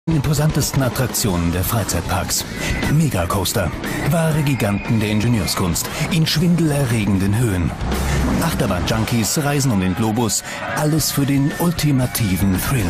Imposantesten Attraktionen der Freizeitparks. Megacoaster. Wahre Giganten der Ingenieurskunst. In schwindelerregenden Höhen. Achterbahn-Junkies reisen um den Globus. Alles für den ultimativen Thrill.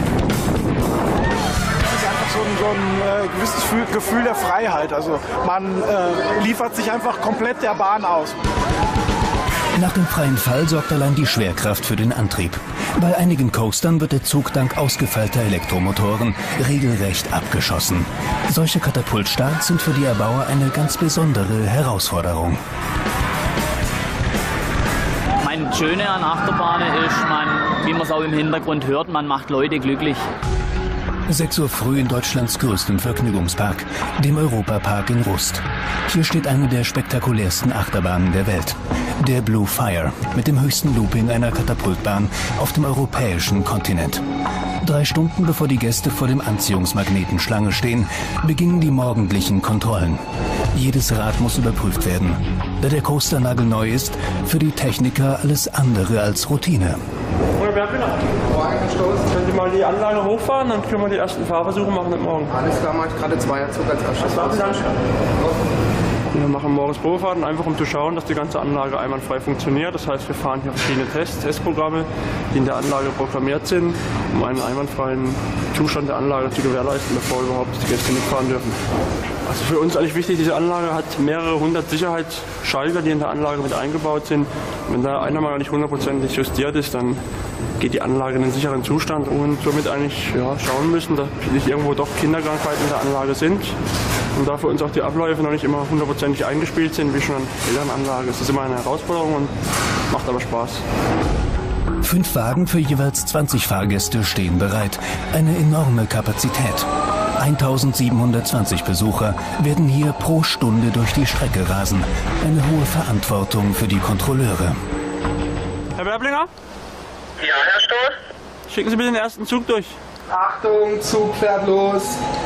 Das ist einfach so ein gewisses Gefühl der Freiheit. Also man liefert sich einfach komplett der Bahn aus. Nach dem freien Fall sorgt allein die Schwerkraft für den Antrieb. Bei einigen Coastern wird der Zug dank ausgefeilter Elektromotoren regelrecht abgeschossen. Solche Katapultstarts sind für die Erbauer eine ganz besondere Herausforderung. Das Schöne an Achterbahnen ist, wie man es auch im Hintergrund hört, man macht Leute glücklich. 6 Uhr früh in Deutschlands größtem Vergnügungspark, dem Europapark in Rust. Hier steht eine der spektakulärsten Achterbahnen der Welt. Der Blue Fire, mit dem höchsten Looping einer Katapultbahn auf dem europäischen Kontinent. 3 Stunden bevor die Gäste vor dem Anziehungsmagneten Schlange stehen, beginnen die morgendlichen Kontrollen. Jedes Rad muss überprüft werden. Da der Coaster nagelneu ist, für die Techniker alles andere als Routine. Können Sie mal die Anlage hochfahren, dann können wir die ersten Fahrversuche machen mit morgen. Alles klar, mache ich gerade Zweierzug als erstes. Wir machen morgens Probefahrten, einfach um zu schauen, dass die ganze Anlage einwandfrei funktioniert. Das heißt, wir fahren hier verschiedene Testprogramme, die in der Anlage programmiert sind, um einen einwandfreien Zustand der Anlage zu gewährleisten, bevor überhaupt die Gäste mitfahren dürfen. Also für uns eigentlich wichtig, diese Anlage hat mehrere hundert Sicherheitsschalter, die in der Anlage mit eingebaut sind. Wenn da einer mal nicht hundertprozentig justiert ist, dann geht die Anlage in einen sicheren Zustand und somit eigentlich schauen müssen, dass nicht irgendwo doch Kinderkrankheiten in der Anlage sind. Und da für uns auch die Abläufe noch nicht immer hundertprozentig eingespielt sind, wie schon an älteren Anlagen. Es ist immer eine Herausforderung und macht aber Spaß. 5 Wagen für jeweils 20 Fahrgäste stehen bereit. Eine enorme Kapazität. 1720 Besucher werden hier pro Stunde durch die Strecke rasen. Eine hohe Verantwortung für die Kontrolleure. Herr Werblinger? Ja, Herr Stoß? Schicken Sie bitte den ersten Zug durch. Achtung, Zug fährt los.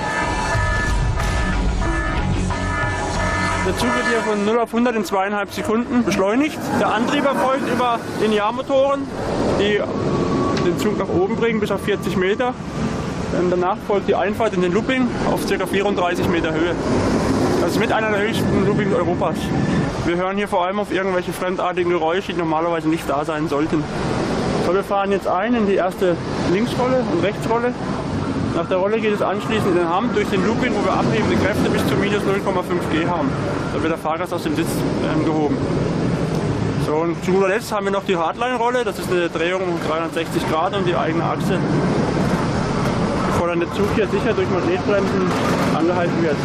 Der Zug wird hier von 0 auf 100 in 2,5 Sekunden beschleunigt. Der Antrieb erfolgt über Linearmotoren, die den Zug nach oben bringen bis auf 40 Meter. Danach folgt die Einfahrt in den Looping auf ca. 34 Meter Höhe. Das ist mit einer der höchsten Loopings Europas. Wir hören hier vor allem auf irgendwelche fremdartigen Geräusche, die normalerweise nicht da sein sollten. So, wir fahren jetzt ein in die erste Linksrolle und Rechtsrolle. Nach der Rolle geht es anschließend in den Hamm durch den Looping, wo wir abhebende Kräfte bis zu minus 0,5 G haben. Da wird der Fahrgast aus dem Sitz gehoben. So, und zu guter Letzt haben wir noch die Hardline-Rolle. Das ist eine Drehung um 360 Grad um die eigene Achse. Bevor dann der Zug hier sicher durch Magnetbremsen angehalten wird.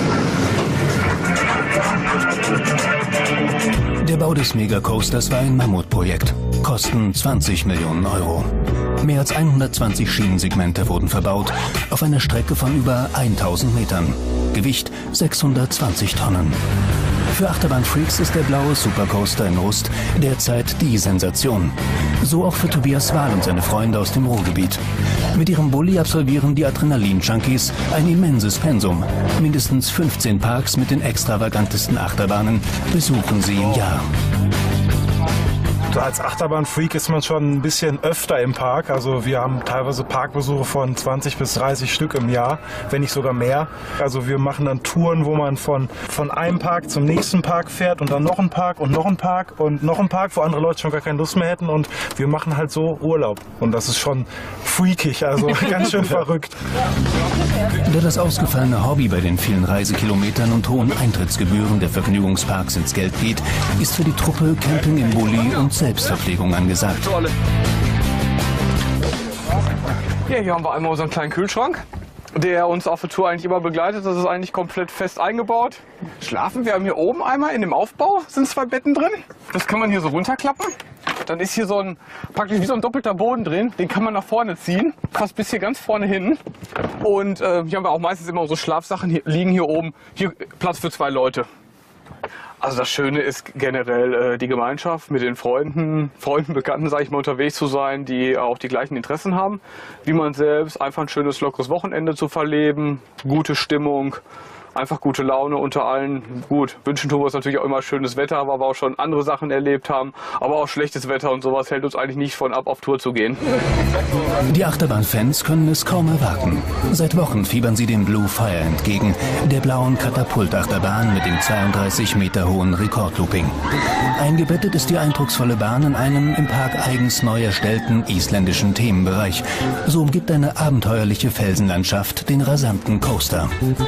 Der Bau des Megacoasters war ein Mammutprojekt. Kosten 20 Millionen Euro. Mehr als 120 Schienensegmente wurden verbaut, auf einer Strecke von über 1000 Metern. Gewicht 620 Tonnen. Für Achterbahnfreaks ist der blaue Supercoaster in Rust derzeit die Sensation. So auch für Tobias Wahl und seine Freunde aus dem Ruhrgebiet. Mit ihrem Bulli absolvieren die Adrenalin-Junkies ein immenses Pensum. Mindestens 15 Parks mit den extravagantesten Achterbahnen besuchen sie im Jahr. Als Achterbahnfreak ist man schon ein bisschen öfter im Park. Also wir haben teilweise Parkbesuche von 20 bis 30 Stück im Jahr, wenn nicht sogar mehr. Also wir machen dann Touren, wo man von einem Park zum nächsten Park fährt und dann noch ein Park und noch ein Park und noch ein Park, wo andere Leute schon gar keine Lust mehr hätten. Und wir machen halt so Urlaub. Und das ist schon freakig, also ganz schön verrückt. Da das ausgefallene Hobby bei den vielen Reisekilometern und hohen Eintrittsgebühren der Vergnügungsparks ins Geld geht, ist für die Truppe Camping im Bulli und Selbstverpflegung angesagt. Ja, hier haben wir einmal unseren kleinen Kühlschrank, der uns auf der Tour eigentlich immer begleitet. Das ist eigentlich komplett fest eingebaut. Schlafen, wir haben hier oben einmal in dem Aufbau, sind 2 Betten drin. Das kann man hier so runterklappen. Dann ist hier praktisch wie so ein doppelter Boden drin. Den kann man nach vorne ziehen, fast bis hier ganz vorne hin. Und hier haben wir auch meistens immer unsere Schlafsachen, liegen hier oben. Hier Platz für 2 Leute. Also das Schöne ist generell die Gemeinschaft mit den Freunden, Bekannten, sage ich mal, unterwegs zu sein, die auch die gleichen Interessen haben, wie man selbst. Einfach ein schönes, lockeres Wochenende zu verleben, gute Stimmung einfach gute Laune unter allen. Gut, wünschen tun wir uns natürlich auch immer schönes Wetter, weil wir auch schon andere Sachen erlebt haben. Aber auch schlechtes Wetter und sowas hält uns eigentlich nicht von ab, auf Tour zu gehen. Die Achterbahnfans können es kaum erwarten. Seit Wochen fiebern sie dem Blue Fire entgegen, der blauen Katapultachterbahn mit dem 32 Meter hohen Rekordlooping. Eingebettet ist die eindrucksvolle Bahn in einem im Park eigens neu erstellten isländischen Themenbereich. So umgibt eine abenteuerliche Felsenlandschaft den rasanten Coaster.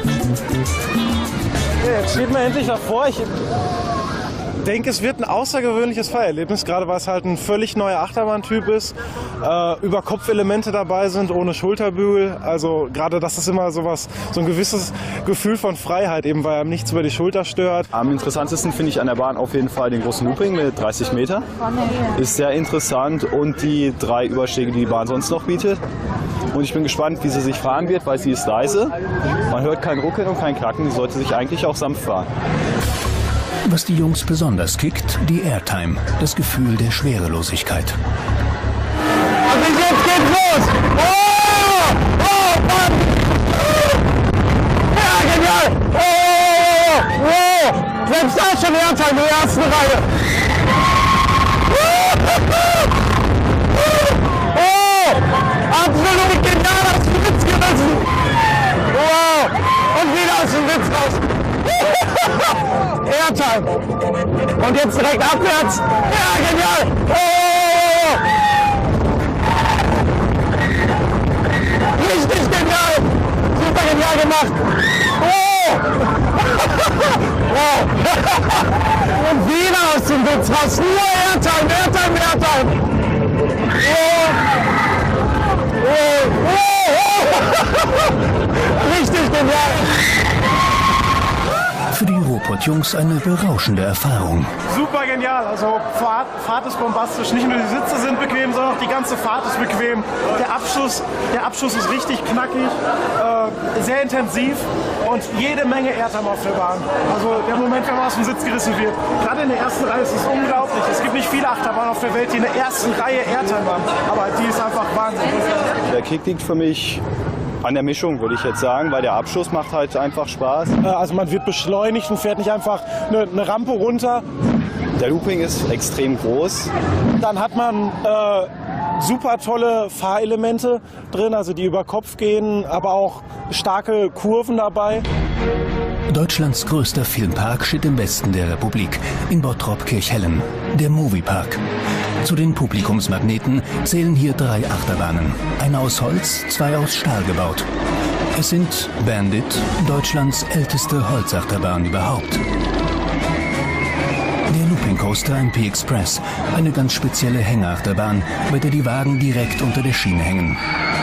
Jetzt steht man endlich davor. Ich denke, es wird ein außergewöhnliches Fahrerlebnis, gerade weil es halt ein völlig neuer Achterbahntyp ist, Überkopfelemente dabei sind, ohne Schulterbügel. Also gerade das ist immer so ein gewisses Gefühl von Freiheit, eben weil einem nichts über die Schulter stört. Am interessantesten finde ich an der Bahn auf jeden Fall den großen Looping mit 30 Meter. Ist sehr interessant und die 3 Überstege, die die Bahn sonst noch bietet. Und ich bin gespannt, wie sie sich fahren wird, weil sie ist leise. Man hört kein Ruckeln und kein Knacken, sie sollte sich eigentlich auch sanft fahren. Was die Jungs besonders kickt, die Airtime, das Gefühl der Schwerelosigkeit. Also jetzt geht's los! Oh! Oh, Mann! Ja, genial! Oh! Oh! Selbst da schon Airtime in der ersten Reihe! Oh! Absolut genial aus dem Witz gerissen! Wow! Und wieder aus dem Witz raus! Airtime! Und jetzt direkt abwärts! Ja, genial! Oh! Richtig genial! Super genial gemacht! Oh! Wow! Und wieder aus dem Witz raus! Nur Airtime, Airtime, Airtime! Oh! Oh! Oh! Richtig genial! Für die Ruhrpott-Jungs eine berauschende Erfahrung. Super genial, also Fahrt ist bombastisch. Nicht nur die Sitze sind bequem, sondern auch die ganze Fahrt ist bequem. Der Abschuss ist richtig knackig, sehr intensiv und jede Menge Airtime auf der Bahn. Also der Moment, wenn man aus dem Sitz gerissen wird. Gerade in der ersten Reihe ist es unglaublich. Es gibt nicht viele Achterbahnen auf der Welt, die in der ersten Reihe Airtime haben, aber die ist einfach Wahnsinn. Der Kick liegt für mich an der Mischung, würde ich jetzt sagen, weil der Abschuss macht halt einfach Spaß. Also man wird beschleunigt und fährt nicht einfach eine Rampe runter. Der Looping ist extrem groß. Dann hat man super tolle Fahrelemente drin, also die über Kopf gehen, aber auch starke Kurven dabei. Deutschlands größter Filmpark steht im Westen der Republik, in Bottrop-Kirchhellen, der Moviepark. Zu den Publikumsmagneten zählen hier 3 Achterbahnen. Eine aus Holz, 2 aus Stahl gebaut. Es sind Bandit, Deutschlands älteste Holzachterbahn überhaupt. Der Looping Coaster MP Express, eine ganz spezielle Hängeachterbahn, bei der die Wagen direkt unter der Schiene hängen.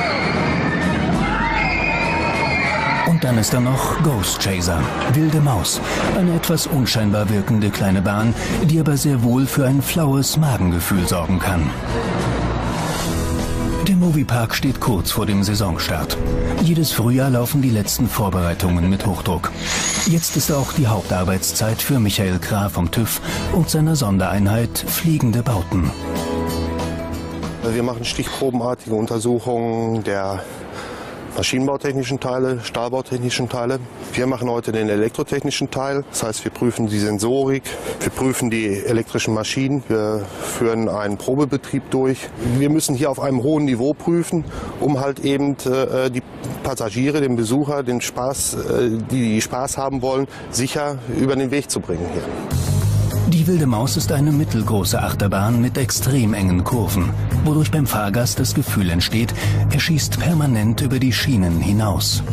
Und dann ist da noch Ghost Chaser, Wilde Maus, eine etwas unscheinbar wirkende kleine Bahn, die aber sehr wohl für ein flaues Magengefühl sorgen kann. Der Moviepark steht kurz vor dem Saisonstart. Jedes Frühjahr laufen die letzten Vorbereitungen mit Hochdruck. Jetzt ist auch die Hauptarbeitszeit für Michael Krah vom TÜV und seiner Sondereinheit Fliegende Bauten. Wir machen stichprobenartige Untersuchungen der maschinenbautechnischen Teile, stahlbautechnischen Teile. Wir machen heute den elektrotechnischen Teil. Das heißt, wir prüfen die Sensorik, wir prüfen die elektrischen Maschinen, wir führen einen Probebetrieb durch. Wir müssen hier auf einem hohen Niveau prüfen, um halt eben die Passagiere, den Besucher, den Spaß, die Spaß haben wollen, sicher über den Weg zu bringen hier. Die Wilde Maus ist eine mittelgroße Achterbahn mit extrem engen Kurven, wodurch beim Fahrgast das Gefühl entsteht, er schießt permanent über die Schienen hinaus.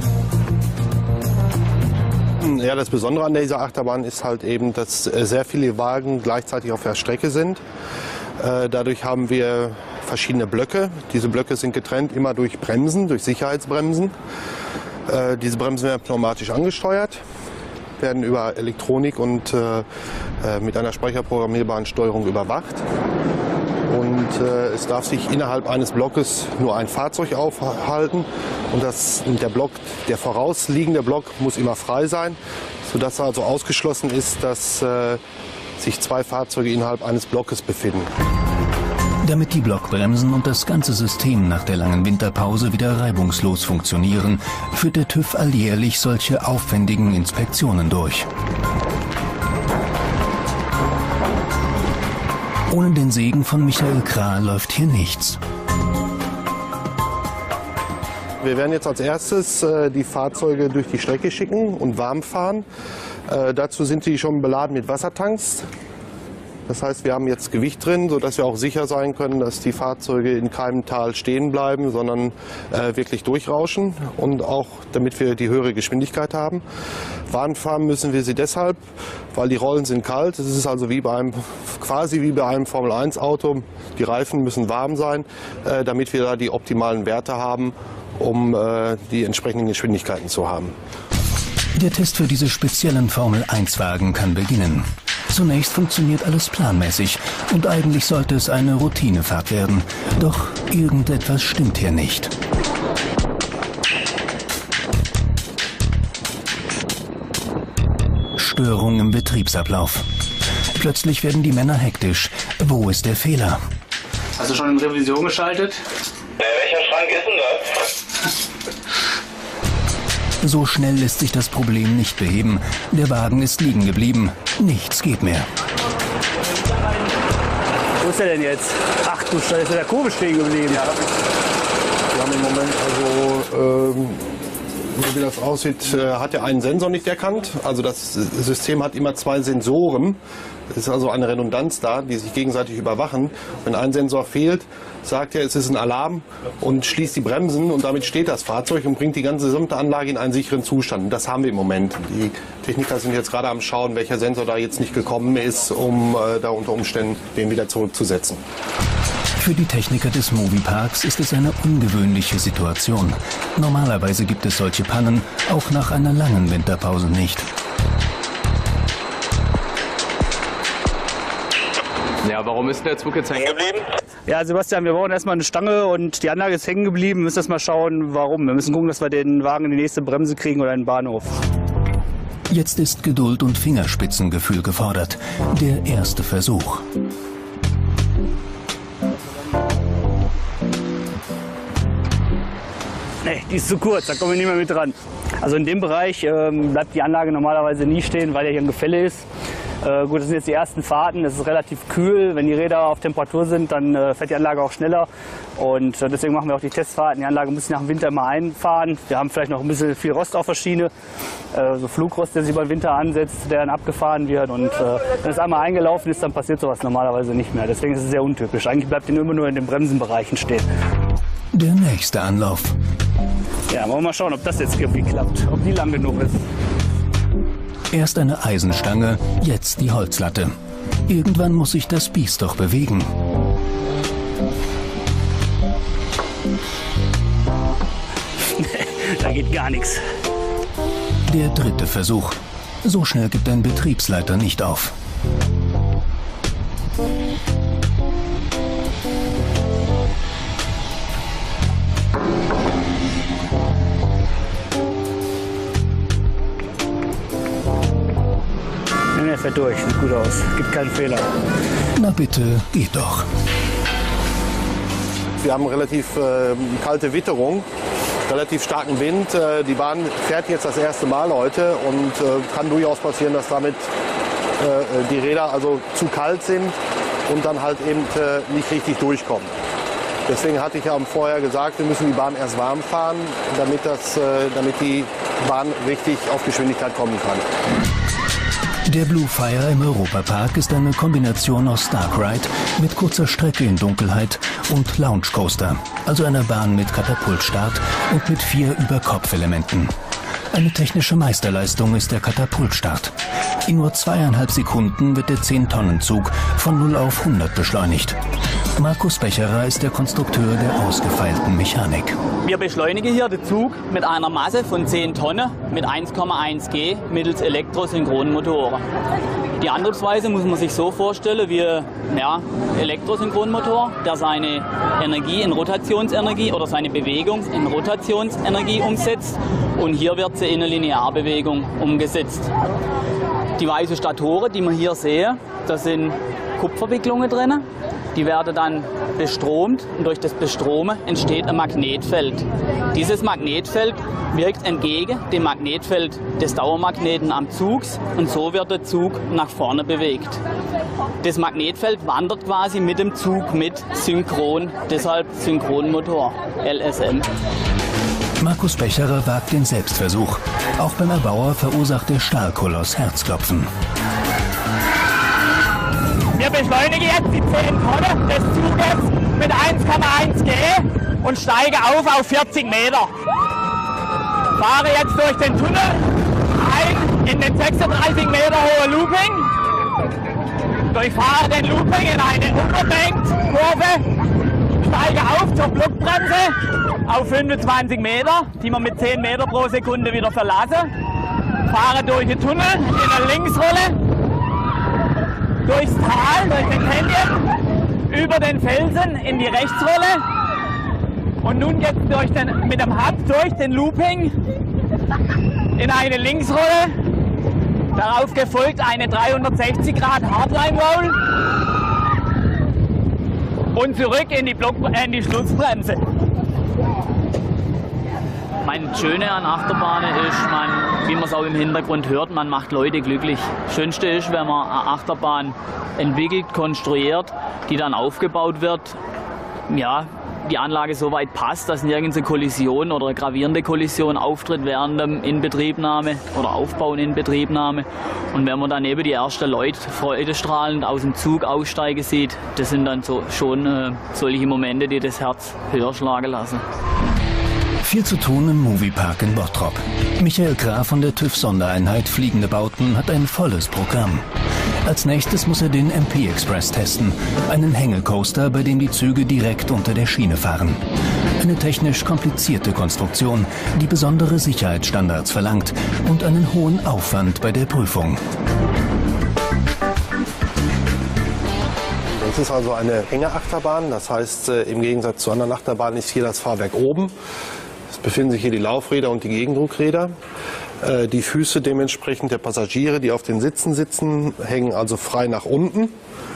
Ja, das Besondere an dieser Achterbahn ist halt eben, dass sehr viele Wagen gleichzeitig auf der Strecke sind. Dadurch haben wir verschiedene Blöcke. Diese Blöcke sind getrennt immer durch Bremsen, durch Sicherheitsbremsen. Diese Bremsen werden pneumatisch angesteuert, werden über Elektronik und mit einer speicherprogrammierbaren Steuerung überwacht. Und es darf sich innerhalb eines Blockes nur ein Fahrzeug aufhalten. Und der vorausliegende Block muss immer frei sein, sodass also ausgeschlossen ist, dass sich 2 Fahrzeuge innerhalb eines Blockes befinden. Damit die Blockbremsen und das ganze System nach der langen Winterpause wieder reibungslos funktionieren, führt der TÜV alljährlich solche aufwendigen Inspektionen durch. Ohne den Segen von Michael Kral läuft hier nichts. Wir werden jetzt als erstes die Fahrzeuge durch die Strecke schicken und warm fahren. Dazu sind sie schon beladen mit Wassertanks. Das heißt, wir haben jetzt Gewicht drin, sodass wir auch sicher sein können, dass die Fahrzeuge in keinem Tal stehen bleiben, sondern wirklich durchrauschen und auch damit wir die höhere Geschwindigkeit haben. Warm fahren müssen wir sie deshalb, weil die Rollen sind kalt. Es ist also quasi wie bei einem Formel-1-Auto. Die Reifen müssen warm sein, damit wir da die optimalen Werte haben, um die entsprechenden Geschwindigkeiten zu haben. Der Test für diese speziellen Formel-1-Wagen kann beginnen. Zunächst funktioniert alles planmäßig und eigentlich sollte es eine Routinefahrt werden. Doch irgendetwas stimmt hier nicht. Störung im Betriebsablauf. Plötzlich werden die Männer hektisch. Wo ist der Fehler? Hast du schon in Revision geschaltet? Welcher Schrank ist denn das? So schnell lässt sich das Problem nicht beheben. Der Wagen ist liegen geblieben. Nichts geht mehr. Wo ist er denn jetzt? Ach du Scheiße, ist in der Kurve stehen geblieben. Ja, wir haben im Moment wie das aussieht, hat er einen Sensor nicht erkannt. Also das System hat immer zwei Sensoren. Es ist also eine Redundanz da, die sich gegenseitig überwachen. Wenn ein Sensor fehlt, sagt er, es ist ein Alarm und schließt die Bremsen und damit steht das Fahrzeug und bringt die ganze gesamte Anlage in einen sicheren Zustand. Und das haben wir im Moment. Die Techniker sind jetzt gerade am Schauen, welcher Sensor da jetzt nicht gekommen ist, um da unter Umständen den wieder zurückzusetzen. Für die Techniker des Movieparks ist es eine ungewöhnliche Situation. Normalerweise gibt es solche Pannen auch nach einer langen Winterpause nicht. Ja, warum ist der Zug jetzt hängen geblieben? Ja, Sebastian, wir brauchen erstmal eine Stange und die Anlage ist hängen geblieben. Wir müssen erst mal schauen, warum. Wir müssen gucken, dass wir den Wagen in die nächste Bremse kriegen oder in den Bahnhof. Jetzt ist Geduld und Fingerspitzengefühl gefordert. Der erste Versuch. Nee, die ist zu kurz, da kommen wir nicht mehr mit dran. Also in dem Bereich bleibt die Anlage normalerweise nie stehen, weil ja hier ein Gefälle ist. Gut, das sind jetzt die ersten Fahrten, es ist relativ kühl. Wenn die Räder auf Temperatur sind, dann fährt die Anlage auch schneller. Und deswegen machen wir auch die Testfahrten. Die Anlage muss nach dem Winter immer einfahren. Wir haben vielleicht noch ein bisschen viel Rost auf der Schiene. So Flugrost, der sich über den Winter ansetzt, der dann abgefahren wird. Und wenn es einmal eingelaufen ist, dann passiert sowas normalerweise nicht mehr. Deswegen ist es sehr untypisch. Eigentlich bleibt die immer nur in den Bremsenbereichen stehen. Der nächste Anlauf. Ja, wollen wir mal schauen, ob das jetzt irgendwie klappt, ob die lang genug ist. Erst eine Eisenstange, jetzt die Holzlatte. Irgendwann muss sich das Biest doch bewegen. Da geht gar nichts. Der dritte Versuch. So schnell gibt ein Betriebsleiter nicht auf. Er fährt durch, sieht gut aus, gibt keinen Fehler. Na bitte, geht doch. Wir haben relativ kalte Witterung, relativ starken Wind. Die Bahn fährt jetzt das erste Mal heute und kann durchaus passieren, dass damit die Räder also zu kalt sind und dann halt eben nicht richtig durchkommen. Deswegen hatte ich ja vorher gesagt, wir müssen die Bahn erst warm fahren, damit die Bahn richtig auf Geschwindigkeit kommen kann. Der Blue Fire im Europapark ist eine Kombination aus Dark Ride mit kurzer Strecke in Dunkelheit und Lounge Coaster, also einer Bahn mit Katapultstart und mit 4 Überkopfelementen. Eine technische Meisterleistung ist der Katapultstart. In nur 2,5 Sekunden wird der 10-Tonnen-Zug von 0 auf 100 beschleunigt. Markus Becherer ist der Konstrukteur der ausgefeilten Mechanik. Wir beschleunigen hier den Zug mit einer Masse von 10 Tonnen mit 1,1 G mittels elektrosynchronen Motoren. Die Antriebsweise muss man sich so vorstellen wie Elektrosynchronmotor, der seine Energie in Rotationsenergie oder seine Bewegung in Rotationsenergie umsetzt. Und hier wird sie in eine Linearbewegung umgesetzt. Die weißen Statoren, die wir hier sehen, da sind Kupferwicklungen drin. Die werden dann bestromt und durch das Bestromen entsteht ein Magnetfeld. Dieses Magnetfeld wirkt entgegen dem Magnetfeld des Dauermagneten am Zug und so wird der Zug nach vorne bewegt. Das Magnetfeld wandert quasi mit dem Zug mit synchron, deshalb Synchronmotor, LSM. Markus Becherer wagt den Selbstversuch. Auch beim Erbauer verursacht der Stahlkoloss Herzklopfen. Wir beschleunigen jetzt die 10 Tonnen des Zuges mit 1,1 G und steigen auf 40 Meter. Fahre jetzt durch den Tunnel ein in den 36 Meter hohen Looping. Durchfahre den Looping in eine Unterbankkurve, steige auf zur Blockbremse auf 25 Meter, die wir mit 10 Meter pro Sekunde wieder verlassen. Fahre durch den Tunnel in eine Linksrolle, durchs Tal, durch den Canyon, über den Felsen in die Rechtsrolle und nun jetzt mit dem Hub durch den Looping in eine Linksrolle, darauf gefolgt eine 360 Grad Hardline Roll und zurück in die Schlussbremse. Mein Schöne an Achterbahnen ist, wie man es auch im Hintergrund hört, man macht Leute glücklich. Das Schönste ist, wenn man eine Achterbahn entwickelt, konstruiert, die dann aufgebaut wird, ja, die Anlage so weit passt, dass nirgends eine Kollision oder eine gravierende Kollision auftritt während der Inbetriebnahme oder Aufbau und Inbetriebnahme. Und wenn man dann eben die ersten Leute freudestrahlend aus dem Zug aussteigen sieht, das sind dann schon solche Momente, die das Herz höher schlagen lassen. Viel zu tun im Moviepark in Bottrop. Michael Graf von der TÜV-Sondereinheit Fliegende Bauten hat ein volles Programm. Als nächstes muss er den MP Express testen, einen Hängecoaster, bei dem die Züge direkt unter der Schiene fahren. Eine technisch komplizierte Konstruktion, die besondere Sicherheitsstandards verlangt und einen hohen Aufwand bei der Prüfung. Das ist also eine Hängeachterbahn, das heißt, im Gegensatz zu anderen Achterbahnen ist hier das Fahrwerk oben. Es befinden sich hier die Laufräder und die Gegendruckräder. Die Füße dementsprechend der Passagiere, die auf den Sitzen sitzen, hängen also frei nach unten.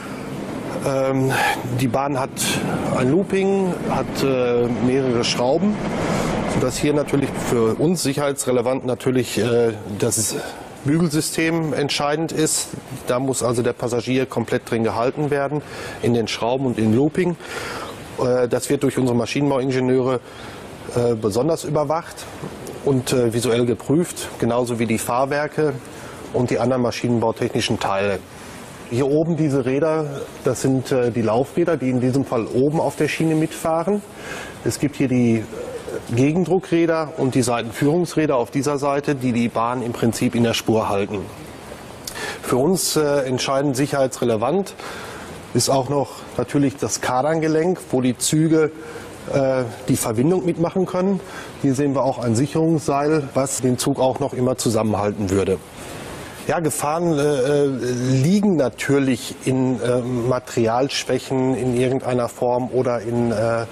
Die Bahn hat ein Looping, hat mehrere Schrauben, sodass hier natürlich für uns sicherheitsrelevant natürlich das Bügelsystem entscheidend ist. Da muss also der Passagier komplett drin gehalten werden, in den Schrauben und im Looping. Das wird durch unsere Maschinenbauingenieure besonders überwacht und visuell geprüft, genauso wie die Fahrwerke und die anderen maschinenbautechnischen Teile. Hier oben diese Räder, das sind die Laufräder, die in diesem Fall oben auf der Schiene mitfahren. Es gibt hier die Gegendruckräder und die Seitenführungsräder auf dieser Seite, die die Bahn im Prinzip in der Spur halten. Für uns entscheidend sicherheitsrelevant ist auch noch natürlich das Kardangelenk, wo die Züge die Verbindung mitmachen können. Hier sehen wir auch ein Sicherungsseil, was den Zug auch noch immer zusammenhalten würde. Ja, Gefahren liegen natürlich in Materialschwächen in irgendeiner Form oder in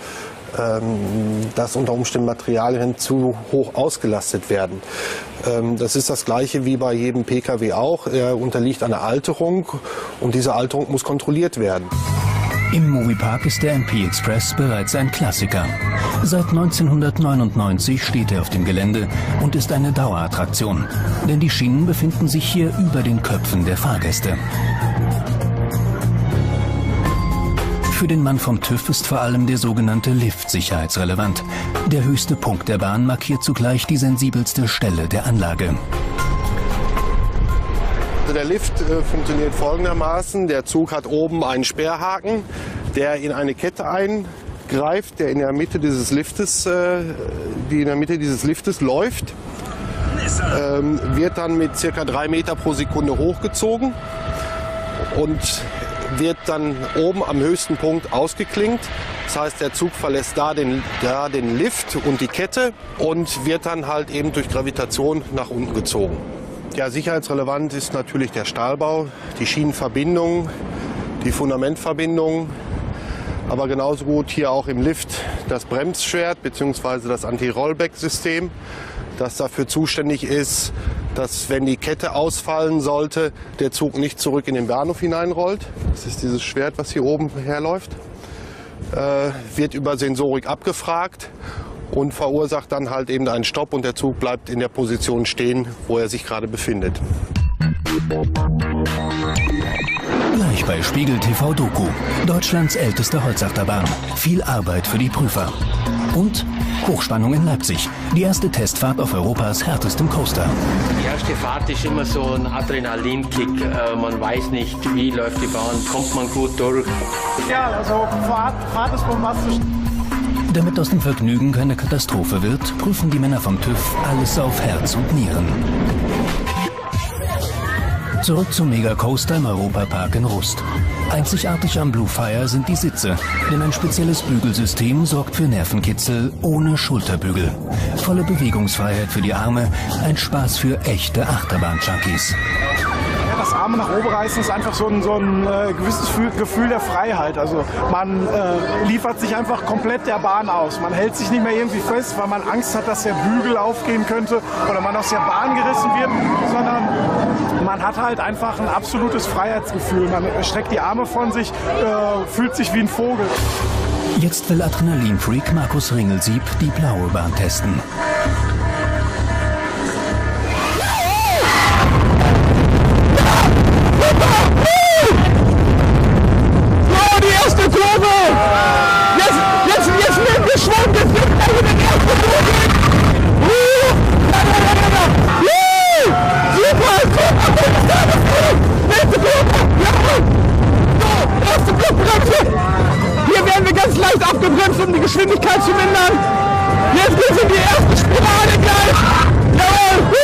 dass unter Umständen Materialien zu hoch ausgelastet werden. Das ist das Gleiche wie bei jedem Pkw auch. Er unterliegt einer Alterung und diese Alterung muss kontrolliert werden. Im Moviepark ist der MP Express bereits ein Klassiker. Seit 1999 steht er auf dem Gelände und ist eine Dauerattraktion. Denn die Schienen befinden sich hier über den Köpfen der Fahrgäste. Für den Mann vom TÜV ist vor allem der sogenannte Lift sicherheitsrelevant. Der höchste Punkt der Bahn markiert zugleich die sensibelste Stelle der Anlage. Der Lift funktioniert folgendermaßen. Der Zug hat oben einen Sperrhaken, der in eine Kette eingreift, der in der Mitte dieses Liftes, läuft, wird dann mit ca. 3 Meter pro Sekunde hochgezogen und wird dann oben am höchsten Punkt ausgeklinkt. Das heißt, der Zug verlässt da den Lift und die Kette und wird dann halt eben durch Gravitation nach unten gezogen. Ja, sicherheitsrelevant ist natürlich der Stahlbau, die Schienenverbindung, die Fundamentverbindung, aber genauso gut hier auch im Lift das Bremsschwert bzw. das Anti-Rollback-System, das dafür zuständig ist, dass, wenn die Kette ausfallen sollte, der Zug nicht zurück in den Bahnhof hineinrollt. Das ist dieses Schwert, was hier oben herläuft. Wird über Sensorik abgefragt und verursacht dann halt eben einen Stopp und der Zug bleibt in der Position stehen, wo er sich gerade befindet. Gleich bei Spiegel TV Doku. Deutschlands älteste Holzachterbahn. Viel Arbeit für die Prüfer. Und Hochspannung in Leipzig. Die erste Testfahrt auf Europas härtestem Coaster. Die erste Fahrt ist immer so ein Adrenalinkick. Man weiß nicht, wie läuft die Bahn, kommt man gut durch. Ja, also Fahrt ist bombastisch. Damit aus dem Vergnügen keine Katastrophe wird, prüfen die Männer vom TÜV alles auf Herz und Nieren. Zurück zum Megacoaster im Europapark in Rust. Einzigartig am Blue Fire sind die Sitze, denn ein spezielles Bügelsystem sorgt für Nervenkitzel ohne Schulterbügel. Volle Bewegungsfreiheit für die Arme, ein Spaß für echte Achterbahn-Junkies. Das Arme nach oben reißen ist einfach so ein gewisses Gefühl der Freiheit. Also man liefert sich einfach komplett der Bahn aus. Man hält sich nicht mehr irgendwie fest, weil man Angst hat, dass der Bügel aufgehen könnte oder man aus der Bahn gerissen wird, sondern man hat halt einfach ein absolutes Freiheitsgefühl. Man streckt die Arme von sich, fühlt sich wie ein Vogel. Jetzt will Adrenalinfreak Markus Ringelsieb die blaue Bahn testen. So, die erste Kurve! Jetzt wird geschwommen, jetzt wird gleich in den ersten Kurve! Super! Nächste Kurve! Ja! So, erste Blockbremse! Hier werden wir ganz leicht abgebremst, um die Geschwindigkeit zu mindern. Jetzt geht's in die erste Spirale gleich! Jawohl!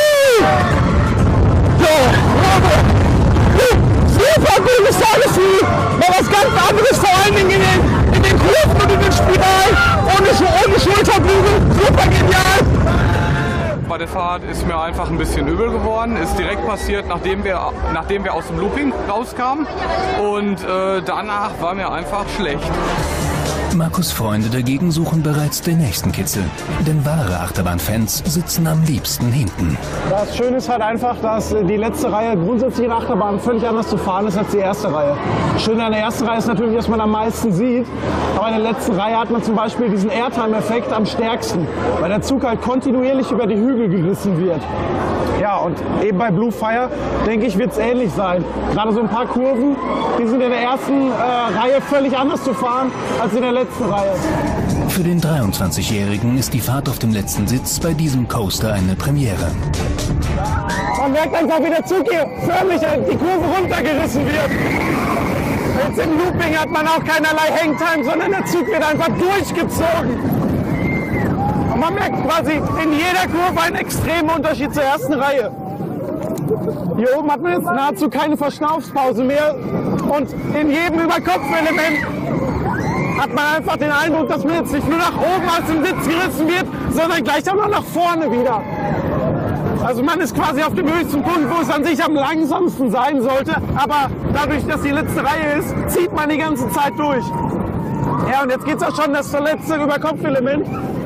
So, super gutes Fahrgefühl, mal was ganz anderes, vor allen Dingen in den Kurven und in den Spiralen, ohne Schulterbügel, super genial. Bei der Fahrt ist mir einfach ein bisschen übel geworden, ist direkt passiert, nachdem wir aus dem Looping rauskamen und danach war mir einfach schlecht. Markus' Freunde dagegen suchen bereits den nächsten Kitzel. Denn wahre Achterbahnfans sitzen am liebsten hinten. Das Schöne ist halt einfach, dass die letzte Reihe grundsätzlich in Achterbahn völlig anders zu fahren ist als die erste Reihe. Das Schöne an der ersten Reihe ist natürlich, dass man am meisten sieht. Aber in der letzten Reihe hat man zum Beispiel diesen Airtime-Effekt am stärksten, weil der Zug halt kontinuierlich über die Hügel gerissen wird. Ja, und eben bei Blue Fire, denke ich, wird es ähnlich sein. Gerade so ein paar Kurven, die sind in der ersten Reihe völlig anders zu fahren als in der letzten Reihe. Für den 23-Jährigen ist die Fahrt auf dem letzten Sitz bei diesem Coaster eine Premiere. Man merkt einfach, wie der Zug hier förmlich die Kurve runtergerissen wird. Jetzt im Looping hat man auch keinerlei Hangtime, sondern der Zug wird einfach durchgezogen. Und man merkt quasi in jeder Kurve einen extremen Unterschied zur ersten Reihe. Hier oben hat man jetzt nahezu keine Verschnaufspause mehr und in jedem Überkopfelement hat man einfach den Eindruck, dass man jetzt nicht nur nach oben aus dem Sitz gerissen wird, sondern gleich auch noch nach vorne wieder. Also man ist quasi auf dem höchsten Punkt, wo es an sich am langsamsten sein sollte, aber dadurch, dass die letzte Reihe ist, zieht man die ganze Zeit durch. Ja, und jetzt geht es auch schon das letzte Überkopfelement,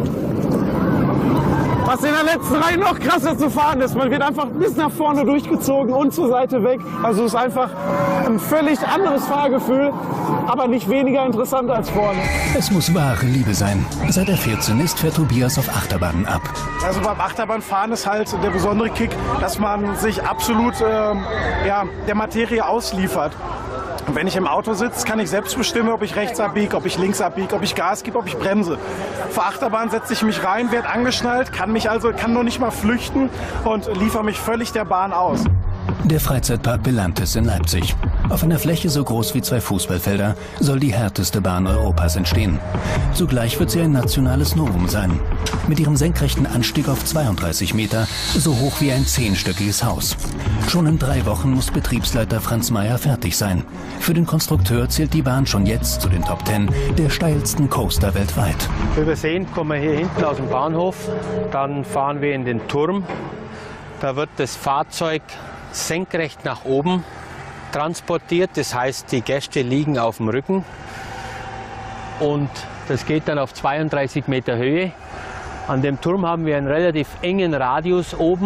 was in der letzten Reihe noch krasser zu fahren ist. Man wird einfach bis nach vorne durchgezogen und zur Seite weg. Also es ist einfach ein völlig anderes Fahrgefühl, aber nicht weniger interessant als vorne. Es muss wahre Liebe sein. Seit er 14 ist, fährt Tobias auf Achterbahnen ab. Also beim Achterbahnfahren ist halt der besondere Kick, dass man sich absolut der Materie ausliefert. Wenn ich im Auto sitze, kann ich selbst bestimmen, ob ich rechts abbiege, ob ich links abbiege, ob ich Gas gebe, ob ich bremse. Für Achterbahn setze ich mich rein, werde angeschnallt, kann noch nicht mal flüchten und liefere mich völlig der Bahn aus. Der Freizeitpark Belantes in Leipzig. Auf einer Fläche so groß wie 2 Fußballfelder soll die härteste Bahn Europas entstehen. Zugleich wird sie ein nationales Novum sein. Mit ihrem senkrechten Anstieg auf 32 Meter, so hoch wie ein 10-stöckiges Haus. Schon in 3 Wochen muss Betriebsleiter Franz Meyer fertig sein. Für den Konstrukteur zählt die Bahn schon jetzt zu den Top 10 der steilsten Coaster weltweit. Wie wir sehen, kommen wir hier hinten aus dem Bahnhof, dann fahren wir in den Turm. Da wird das Fahrzeug senkrecht nach oben transportiert, das heißt, die Gäste liegen auf dem Rücken und das geht dann auf 32 Meter Höhe. An dem Turm haben wir einen relativ engen Radius oben,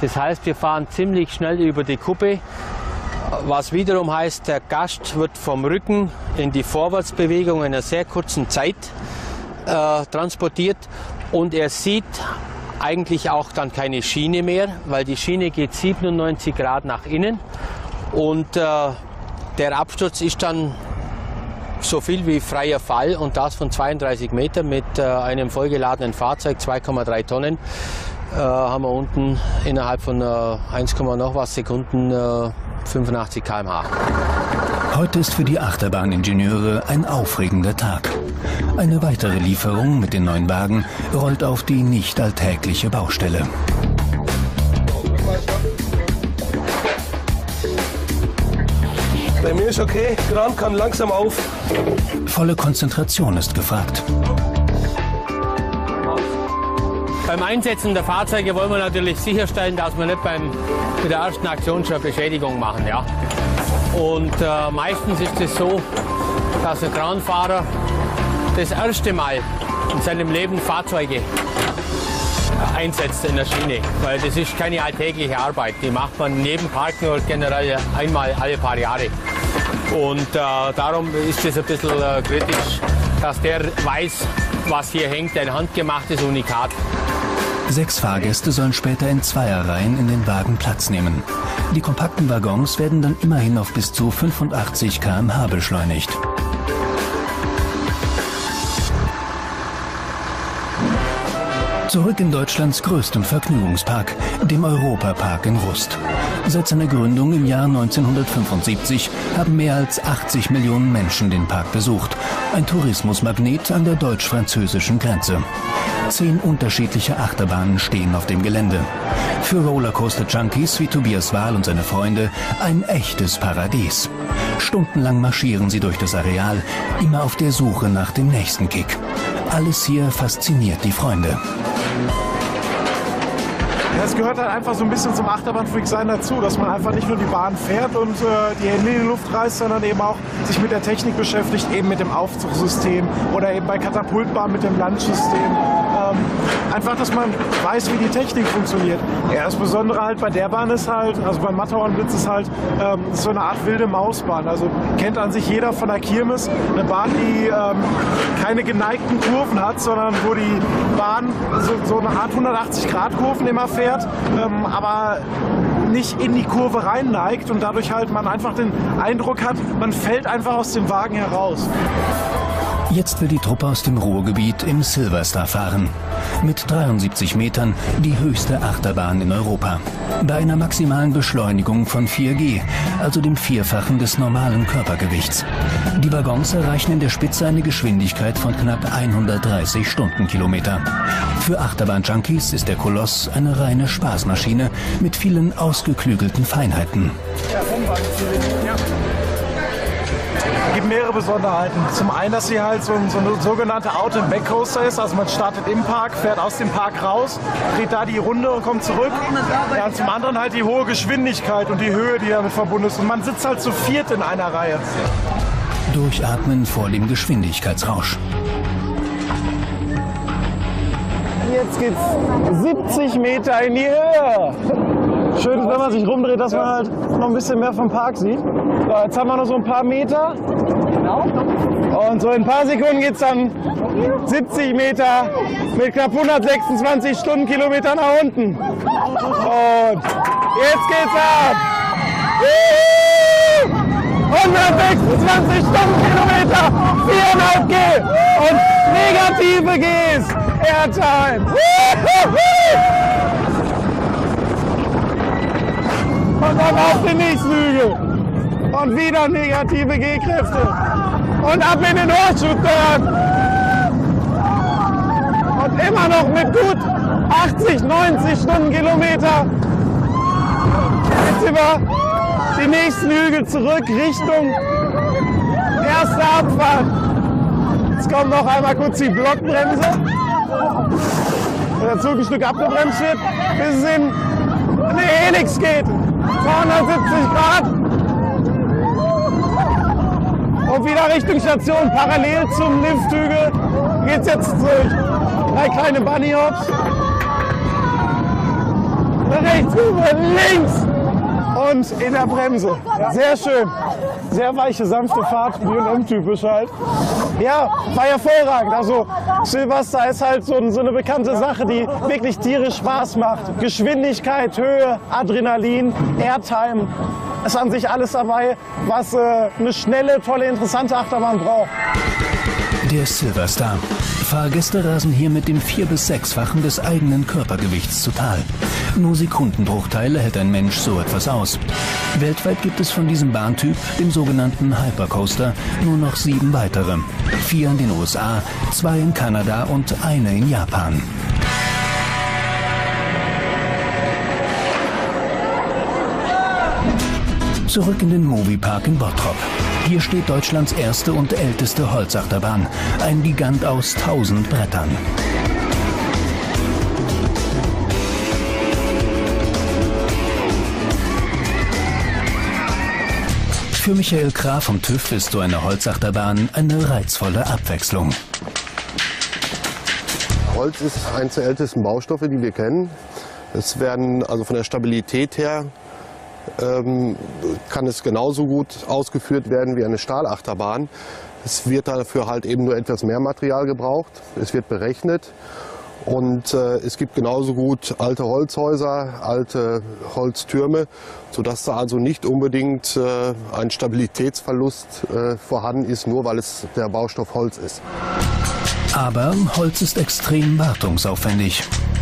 Das heißt, wir fahren ziemlich schnell über die Kuppe, was wiederum heißt, der Gast wird vom Rücken in die Vorwärtsbewegung in einer sehr kurzen Zeit transportiert und er sieht eigentlich auch dann keine Schiene mehr, weil die Schiene geht 97 Grad nach innen und der Absturz ist dann so viel wie freier Fall und das von 32 Metern mit einem vollgeladenen Fahrzeug, 2,3 Tonnen, haben wir unten innerhalb von 1, noch was Sekunden 85 km/h. Heute ist für die Achterbahningenieure ein aufregender Tag. Eine weitere Lieferung mit den neuen Wagen rollt auf die nicht alltägliche Baustelle. Bei mir ist okay, Kran kann langsam auf. Volle Konzentration ist gefragt. Beim Einsetzen der Fahrzeuge wollen wir natürlich sicherstellen, dass wir nicht mit der ersten Aktion schon eine Beschädigung machen. Ja? Und meistens ist es so, dass ein Kranfahrer das erste Mal in seinem Leben Fahrzeuge einsetzt in der Schiene, weil das ist keine alltägliche Arbeit. Die macht man neben Parken generell einmal alle paar Jahre. Und darum ist es ein bisschen kritisch, dass der weiß, was hier hängt, ein handgemachtes Unikat. 6 Fahrgäste sollen später in Zweierreihen in den Wagen Platz nehmen. Die kompakten Waggons werden dann immerhin auf bis zu 85 km/h beschleunigt. Zurück in Deutschlands größtem Vergnügungspark, dem Europapark in Rust. Seit seiner Gründung im Jahr 1975 haben mehr als 80 Millionen Menschen den Park besucht. Ein Tourismusmagnet an der deutsch-französischen Grenze. 10 unterschiedliche Achterbahnen stehen auf dem Gelände. Für Rollercoaster-Junkies wie Tobias Wahl und seine Freunde ein echtes Paradies. Stundenlang marschieren sie durch das Areal, immer auf der Suche nach dem nächsten Kick. Alles hier fasziniert die Freunde. Ja, es gehört halt einfach so ein bisschen zum Achterbahnfreak-Sein dazu, dass man einfach nicht nur die Bahn fährt und die Hände in die Luft reißt, sondern eben auch sich mit der Technik beschäftigt, eben mit dem Aufzugssystem oder eben bei Katapultbahnen mit dem Landsystem. Einfach, dass man weiß, wie die Technik funktioniert. Ja, das Besondere halt bei der Bahn ist halt, also beim Matterhornblitz ist halt so eineArt wilde Mausbahn. Also kennt an sich jeder von der Kirmes, eine Bahn, die keine geneigten Kurven hat, sondern wo die Bahn so eine Art 180-Grad-Kurven immer fährt, aber nicht in die Kurve rein neigt und dadurch halt man einfach den Eindruck hat, man fällt einfach aus dem Wagen heraus. Jetzt will die Truppe aus dem Ruhrgebiet im Silverstar fahren. Mit 73 Metern die höchste Achterbahn in Europa. Bei einer maximalen Beschleunigung von 4G, also dem Vierfachen des normalen Körpergewichts. Die Waggons erreichen in der Spitze eine Geschwindigkeit von knapp 130 Stundenkilometer. Für Achterbahn-Junkies ist der Koloss eine reine Spaßmaschine mit vielen ausgeklügelten Feinheiten. Es gibt mehrere Besonderheiten. Zum einen, dass sie halt so eine sogenannte Out-and-Back-Coaster ist. Also man startet im Park, fährt aus dem Park raus, dreht da die Runde und kommt zurück. Ja, und zum anderen halt die hohe Geschwindigkeit und die Höhe, die damit verbunden ist. Und man sitzt halt zu viert in einer Reihe. Durchatmen vor dem Geschwindigkeitsrausch. Jetzt geht's 70 Meter in die Höhe. Schön ist, wenn man sich rumdreht, dass man halt noch ein bisschen mehr vom Park sieht. So, jetzt haben wir noch so ein paar Meter. Und so in ein paar Sekunden geht es dann 70 Meter mit knapp 126 Stundenkilometern nach unten. Und jetzt geht's ab. 126 Stundenkilometer, 4,5 G und negative Gs. Airtime. Und dann auf den nächsten Hügel. Und wieder negative G-Kräfte. Und ab in den Hochschubturm. Und immer noch mit gut 80, 90 Stundenkilometer. Jetzt über die nächsten Hügel zurück Richtung erste Abfahrt. Jetzt kommt noch einmal kurz die Blockbremse. Wenn der Zug ein Stück abgebremst wird, bis es in eine Helix geht. 270 Grad. Und wieder Richtung Station. Parallel zum Lifthügel geht es jetzt durch 3 kleine Bunny Hops. Eine rechts, links und in der Bremse. Sehr schön. Sehr weiche, sanfte Fahrt, B&M-typisch halt. Ja, war hervorragend. Also Silvester ist halt so eine bekannte Sache, die wirklich tierisch Spaß macht. Geschwindigkeit, Höhe, Adrenalin, Airtime. Ist an sich alles dabei, was eine schnelle, tolle, interessante Achterbahn braucht. Der Silverstar. Fahrgäste rasen hier mit dem 4- bis 6-fachen des eigenen Körpergewichts zu Tal. Nur Sekundenbruchteile hält ein Mensch so etwas aus. Weltweit gibt es von diesem Bahntyp, dem sogenannten Hypercoaster, nur noch 7 weitere. 4 in den USA, 2 in Kanada und eine in Japan. Zurück in den Moviepark in Bottrop. Hier steht Deutschlands erste und älteste Holzachterbahn. Ein Gigant aus 1000 Brettern. Für Michael Krah vom TÜV ist so eine Holzachterbahn eine reizvolle Abwechslung. Holz ist eines der ältesten Baustoffe, die wir kennen. Es werden also von der Stabilität her kann es genauso gut ausgeführt werden wie eine Stahlachterbahn. Es wird dafür halt eben nur etwas mehr Material gebraucht. Es wird berechnet und es gibt genauso gut alte Holzhäuser, alte Holztürme, sodass da also nicht unbedingt ein Stabilitätsverlust vorhanden ist, nur weil es der Baustoff Holz ist. Aber Holz ist extrem wartungsaufwendig.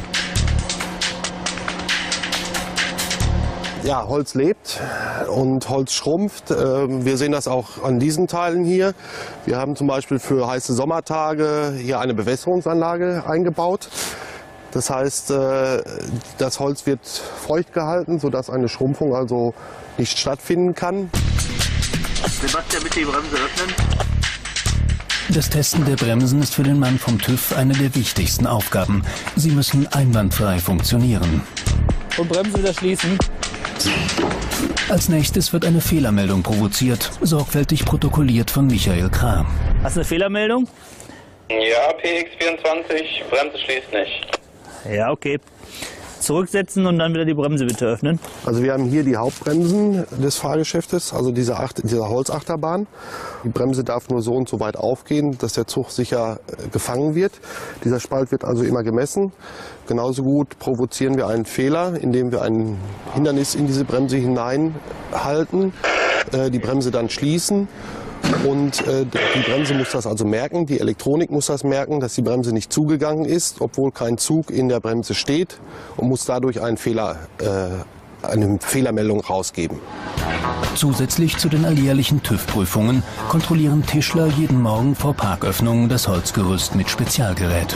Ja, Holz lebt und Holz schrumpft. Wir sehen das auch an diesen Teilen hier. Wir haben zum Beispiel für heiße Sommertage hier eine Bewässerungsanlage eingebaut. Das heißt, das Holz wird feucht gehalten, sodass eine Schrumpfung also nicht stattfinden kann. Sebastian, bitte die Bremse öffnen. Das Testen der Bremsen ist für den Mann vom TÜV eine der wichtigsten Aufgaben. Sie müssen einwandfrei funktionieren. Und Bremse wieder schließen. Als nächstes wird eine Fehlermeldung provoziert, sorgfältig protokolliert von Michael Krah. Hast du eine Fehlermeldung? Ja, PX24, Bremse schließt nicht. Ja, okay. Zurücksetzen und dann wieder die Bremse bitte öffnen. Also wir haben hier die Hauptbremsen des Fahrgeschäftes, also dieser Holzachterbahn. Die Bremse darf nur so und so weit aufgehen, dass der Zug sicher gefangen wird. Dieser Spalt wird also immer gemessen. Genauso gut provozieren wir einen Fehler, indem wir ein Hindernis in diese Bremse hineinhalten, die Bremse dann schließen. Und die Bremse muss das also merken, die Elektronik muss das merken, dass die Bremse nicht zugegangen ist, obwohl kein Zug in der Bremse steht, und muss dadurch einen eine Fehlermeldung rausgeben. Zusätzlich zu den alljährlichen TÜV-Prüfungen kontrollieren Tischler jeden Morgen vor Parköffnung das Holzgerüst mit Spezialgerät.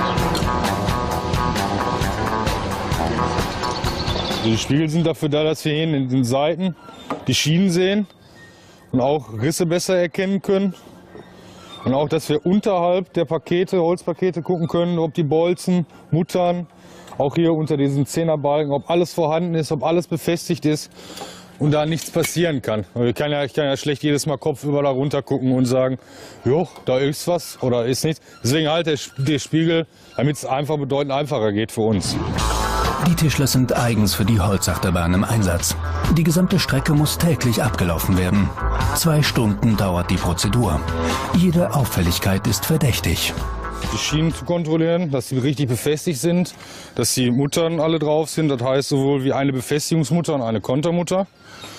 Die Spiegel sind dafür da, dass wir hier in den Seiten die Schienen sehen und auch Risse besser erkennen können. Und auch, dass wir unterhalb der Pakete, Holzpakete gucken können, ob die Bolzen, Muttern, auch hier unter diesen 10er-Balken, ob alles vorhanden ist, ob alles befestigt ist und da nichts passieren kann. Ich kann ja schlecht jedes Mal kopfüber da runter gucken und sagen, jo, da ist was oder ist nichts. Deswegen halt der Spiegel, damit es einfach bedeutend einfacher geht für uns. Die Tischler sind eigens für die Holzachterbahn im Einsatz. Die gesamte Strecke muss täglich abgelaufen werden. 2 Stunden dauert die Prozedur. Jede Auffälligkeit ist verdächtig. Die Schienen zu kontrollieren, dass sie richtig befestigt sind, dass die Muttern alle drauf sind. Das heißt sowohl wie eine Befestigungsmutter und eine Kontermutter.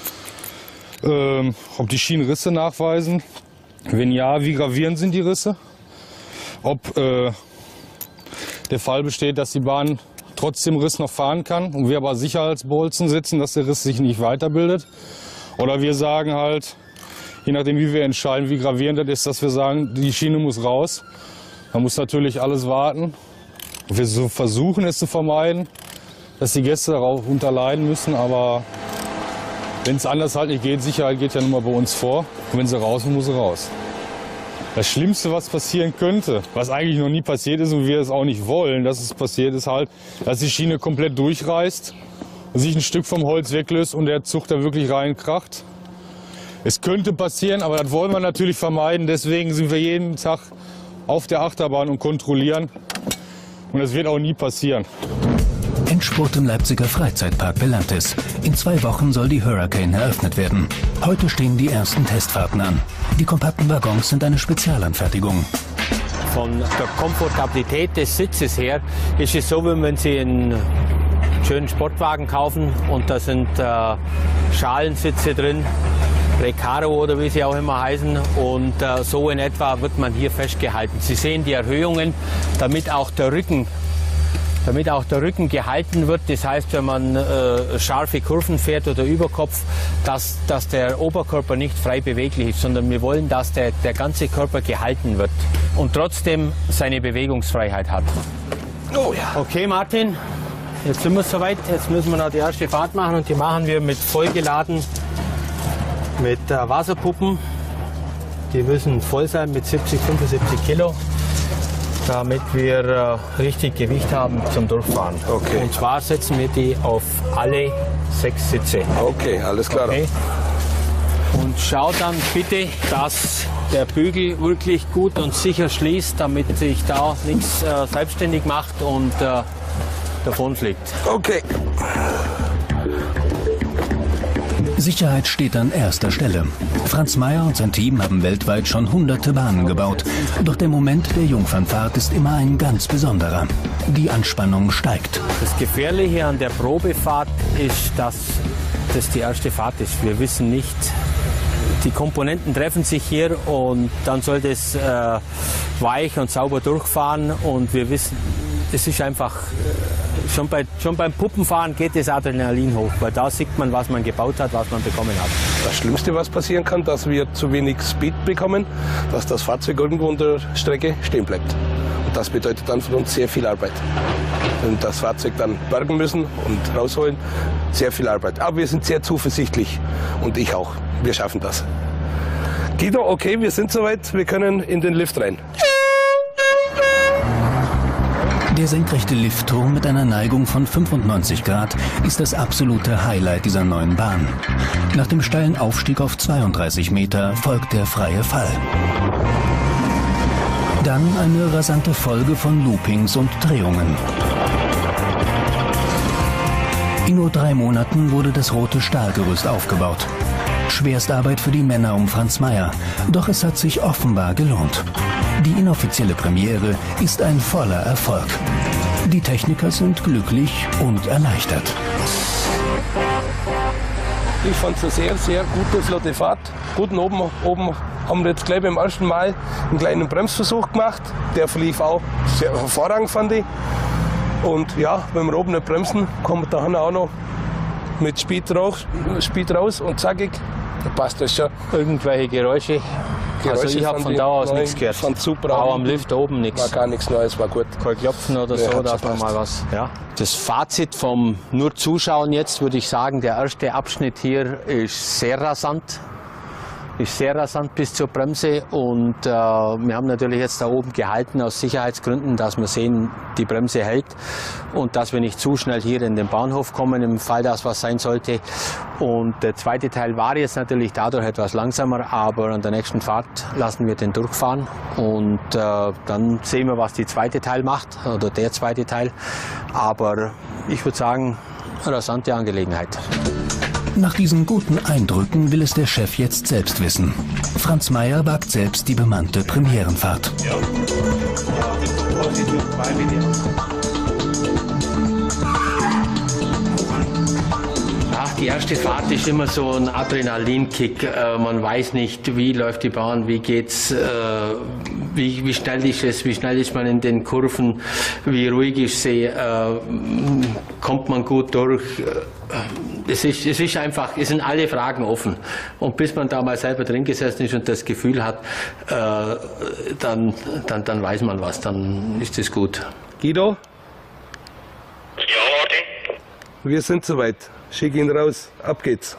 Ob die Schienen Risse nachweisen. Wenn ja, wie gravierend sind die Risse? Ob der Fall besteht, dass die Bahn trotzdem Riss noch fahren kann und wir aber Sicherheitsbolzen setzen, dass der Riss sich nicht weiterbildet. Oder wir sagen halt, je nachdem wie wir entscheiden, wie gravierend das ist, dass wir sagen, die Schiene muss raus. Da muss natürlich alles warten. Wir versuchen es zu vermeiden, dass die Gäste darauf unterleiden müssen, aber wenn es anders halt nicht geht, Sicherheit geht ja nun mal bei uns vor. Und wenn sie raus muss sie raus. Das Schlimmste, was passieren könnte, was eigentlich noch nie passiert ist und wir es auch nicht wollen, dass es passiert, ist halt, dass die Schiene komplett durchreißt und sich ein Stück vom Holz weglöst und der Zug da wirklich reinkracht. Es könnte passieren, aber das wollen wir natürlich vermeiden. Deswegen sind wir jeden Tag auf der Achterbahn und kontrollieren. Und das wird auch nie passieren. Endspurt im Leipziger Freizeitpark Belantis. In 2 Wochen soll die Hurricane eröffnet werden. Heute stehen die ersten Testfahrten an. Die kompakten Waggons sind eine Spezialanfertigung. Von der Komfortabilität des Sitzes her ist es so, wie wenn Sie einen schönen Sportwagen kaufen und da sind Schalensitze drin, Recaro oder wie sie auch immer heißen, und so in etwa wird man hier festgehalten. Sie sehen die Erhöhungen, damit auch der Rücken gehalten wird. Das heißt, wenn man scharfe Kurven fährt oder Überkopf, dass der Oberkörper nicht frei beweglich ist, sondern wir wollen, dass der ganze Körper gehalten wird und trotzdem seine Bewegungsfreiheit hat. Oh ja. Okay, Martin, jetzt sind wir soweit. Jetzt müssen wir noch die erste Fahrt machen und die machen wir mit vollgeladen mit Wasserpuppen. Die müssen voll sein mit 70, 75 Kilo. Damit wir richtig Gewicht haben zum Durchfahren. Okay. Und zwar setzen wir die auf alle 6 Sitze. Okay, alles klar. Okay. Und schau dann bitte, dass der Bügel wirklich gut und sicher schließt, damit sich da nichts selbstständig macht und davon fliegt. Okay. Sicherheit steht an erster Stelle. Franz Meyer und sein Team haben weltweit schon hunderte Bahnen gebaut. Doch der Moment der Jungfernfahrt ist immer ein ganz besonderer. Die Anspannung steigt. Das Gefährliche an der Probefahrt ist, dass das die erste Fahrt ist. Wir wissen nicht, die Komponenten treffen sich hier und dann soll das weich und sauber durchfahren. Und wir wissen, es ist einfach, schon beim Puppenfahren geht das Adrenalin hoch, weil da sieht man, was man gebaut hat, was man bekommen hat. Das Schlimmste, was passieren kann, dass wir zu wenig Speed bekommen, dass das Fahrzeug irgendwo unter der Strecke stehen bleibt. Und das bedeutet dann für uns sehr viel Arbeit. Und das Fahrzeug dann bergen müssen und rausholen, sehr viel Arbeit. Aber wir sind sehr zuversichtlich und ich auch. Wir schaffen das. Guido, okay, wir sind soweit, wir können in den Lift rein. Der senkrechte Liftturm mit einer Neigung von 95 Grad ist das absolute Highlight dieser neuen Bahn. Nach dem steilen Aufstieg auf 32 Meter folgt der freie Fall. Dann eine rasante Folge von Loopings und Drehungen. In nur 3 Monaten wurde das rote Stahlgerüst aufgebaut. Schwerstarbeit für die Männer um Franz Meyer, doch es hat sich offenbar gelohnt. Die inoffizielle Premiere ist ein voller Erfolg. Die Techniker sind glücklich und erleichtert. Ich fand es eine sehr, sehr gute, flotte Fahrt. Guten oben haben wir jetzt gleich beim ersten Mal einen kleinen Bremsversuch gemacht. Der verlief auch sehr hervorragend, fand ich. Und ja, wenn wir oben nicht bremsen, kommt da auch noch mit Speed raus und zackig. Da passt das schon. Irgendwelche Geräusche. Also ich habe von da aus nichts gehört. Fand super. Auch am Lift oben nichts. War gar nichts Neues, war gut. Kein Klopfen oder Ja, so, hat dass schon man mal was. Ja. Das Fazit vom nur Zuschauen jetzt würde ich sagen, der erste Abschnitt hier ist sehr rasant. Bis zur Bremse und wir haben natürlich jetzt da oben gehalten aus Sicherheitsgründen, dass wir sehen, die Bremse hält und dass wir nicht zu schnell hier in den Bahnhof kommen, im Fall, dass was sein sollte. Und der zweite Teil war jetzt natürlich dadurch etwas langsamer, aber an der nächsten Fahrt lassen wir den durchfahren und dann sehen wir, was die zweite Teil macht oder der zweite Teil. Aber ich würde sagen, eine rasante Angelegenheit. Nach diesen guten Eindrücken will es der Chef jetzt selbst wissen. Franz Meyer wagt selbst die bemannte Premierenfahrt. Ach, die erste Fahrt ist immer so ein Adrenalinkick. Man weiß nicht, wie läuft die Bahn, wie geht's, wie schnell ist es, wie schnell ist man in den Kurven, wie ruhig ist sie, kommt man gut durch. Es ist einfach, es sind alle Fragen offen. Und bis man da mal selber drin gesessen ist und das Gefühl hat, dann weiß man was, dann ist es gut. Guido? Ja, Martin? Wir sind soweit. Schick ihn raus. Ab geht's.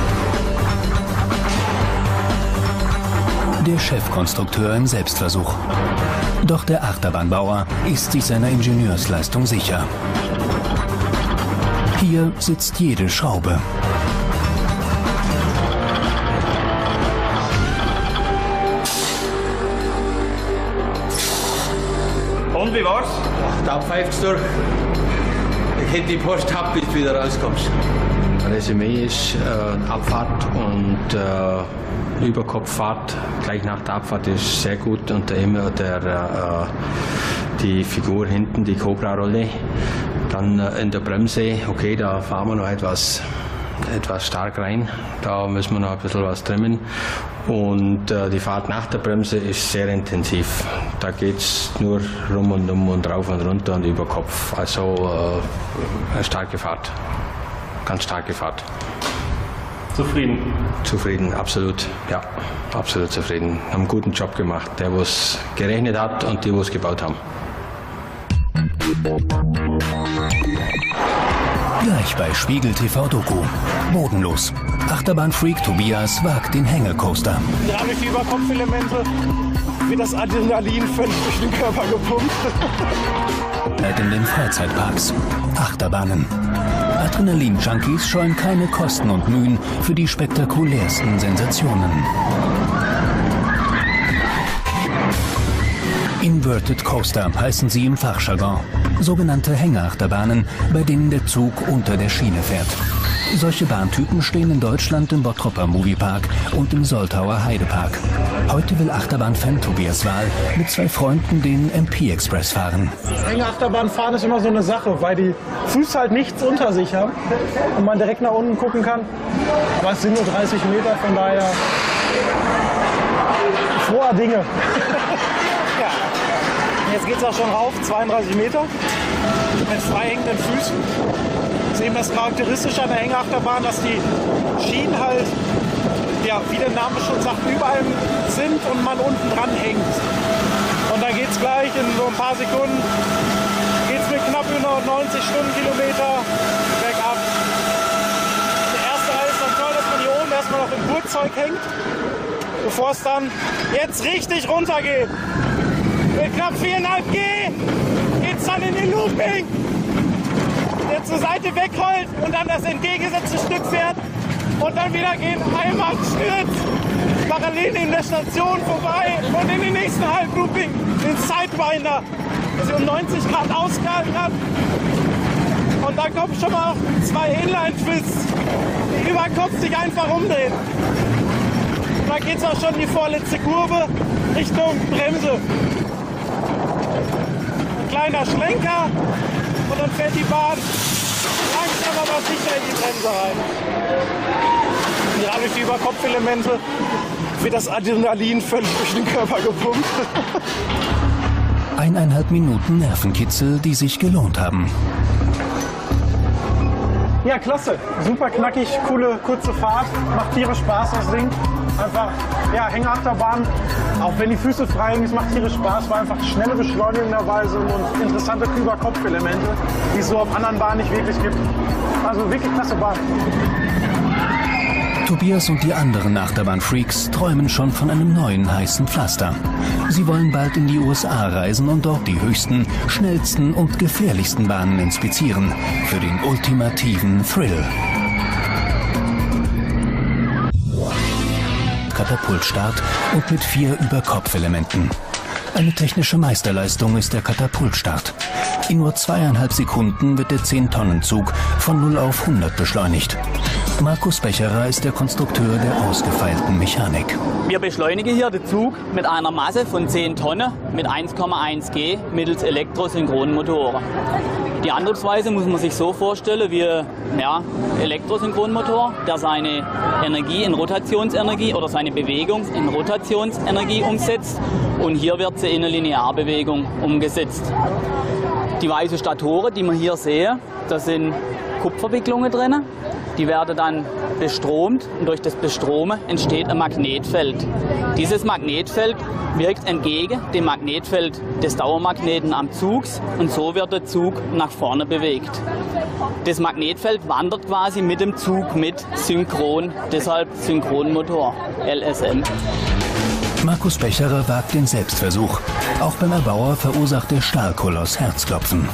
Der Chefkonstrukteur im Selbstversuch. Doch der Achterbahnbauer ist sich seiner Ingenieursleistung sicher. Hier sitzt jede Schraube. Und wie war's? Da pfeift's durch. Ich hätte die Post gehabt, bis du wieder rauskommst. Resümee ist Abfahrt und Überkopffahrt gleich nach der Abfahrt ist sehr gut und immer die Figur hinten, die Cobra-Rolle. Dann in der Bremse, okay, da fahren wir noch etwas stark rein, da müssen wir noch ein bisschen was trimmen. Und die Fahrt nach der Bremse ist sehr intensiv. Da geht es nur rum und um und rauf und runter und über Kopf. Also eine starke Fahrt, ganz starke Fahrt. Zufrieden? Zufrieden, absolut, ja, absolut zufrieden. Haben einen guten Job gemacht, der was gerechnet hat und die was gebaut haben. Gleich bei Spiegel TV Doku. Bodenlos. Achterbahnfreak Tobias wagt den Hängecoaster. Da habe ich die Überkopfelemente, wie das Adrenalin völlig durch den Körper gepumpt. In den Freizeitparks. Achterbahnen. Adrenalin-Junkies scheuen keine Kosten und Mühen für die spektakulärsten Sensationen. Inverted Coaster heißen sie im Fachjargon. Sogenannte Hängeachterbahnen, bei denen der Zug unter der Schiene fährt. Solche Bahntypen stehen in Deutschland im Bottropper Moviepark und im Soltauer Heidepark. Heute will Achterbahnfan Tobias Wahl mit zwei Freunden den MP-Express fahren. Hängeachterbahn fahren ist immer so eine Sache, weil die Füße halt nichts unter sich haben und man direkt nach unten gucken kann. Aber es sind nur 30 Meter, von daher froher Dinge. Ja. Jetzt geht es auch schon rauf, 32 Meter mit frei hängenden Füßen. Das ist eben das Charakteristische an der Hängeachterbahn, dass die Schienen halt, ja, wie der Name schon sagt, überall sind und man unten dran hängt. Und da geht es gleich in so ein paar Sekunden, geht's mit knapp über 90 Stundenkilometer bergab. Der erste Teil ist dann toll, dass man hier oben erstmal noch im Gurtzeug hängt, bevor es dann jetzt richtig runter geht. Mit knapp 4,5 G geht es dann in den Looping, der zur Seite wegrollt und dann das entgegengesetzte Stück fährt und dann wieder geht einmal stürzt, parallel in der Station vorbei und in den nächsten Halblooping, den Sidewinder, der sich um 90 Grad ausgehalten hat. Und dann kommen schon mal zwei Inline-Twists, die über den Kopf sich einfach umdrehen. Und dann geht es auch schon in die vorletzte Kurve Richtung Bremse. Kleiner Schlenker und dann fährt die Bahn langsam aber sicher in die Bremse rein. Hier habe ich die Überkopfelemente, wird das Adrenalin völlig durch den Körper gepumpt. 1,5 Minuten Nervenkitzel, die sich gelohnt haben. Ja, klasse. Super knackig, coole, kurze Fahrt. Macht tierisch Spaß, das Ding. Einfach, ja, Hängeachterbahn. Auch wenn die Füße frei hängen, es macht tierisch Spaß. War einfach schnelle Beschleunigung dabei sind und interessante Überkopfelemente, die es so auf anderen Bahnen nicht wirklich gibt. Also wirklich klasse Bahn. Tobias und die anderen Achterbahnfreaks träumen schon von einem neuen heißen Pflaster. Sie wollen bald in die USA reisen und dort die höchsten, schnellsten und gefährlichsten Bahnen inspizieren. Für den ultimativen Thrill. Katapultstart und mit 4 Überkopfelementen. Eine technische Meisterleistung ist der Katapultstart. In nur 2,5 Sekunden wird der 10-Tonnen-Zug von 0 auf 100 beschleunigt. Markus Becherer ist der Konstrukteur der ausgefeilten Mechanik. Wir beschleunigen hier den Zug mit einer Masse von 10 Tonnen mit 1,1 G mittels Elektrosynchronmotoren. Die Antriebsweise muss man sich so vorstellen wie Elektrosynchronmotor, der seine Energie in Rotationsenergie oder seine Bewegung in Rotationsenergie umsetzt. Und hier wird sie in eine Linearbewegung umgesetzt. Die weißen Statoren, die wir hier sehen, da sind Kupferwicklungen drin. Die werden dann bestromt und durch das Bestromen entsteht ein Magnetfeld. Dieses Magnetfeld wirkt entgegen dem Magnetfeld des Dauermagneten am Zug und so wird der Zug nach vorne bewegt. Das Magnetfeld wandert quasi mit dem Zug mit synchron, deshalb Synchronmotor, LSM. Markus Becherer wagt den Selbstversuch. Auch beim Erbauer verursacht der Stahlkoloss Herzklopfen.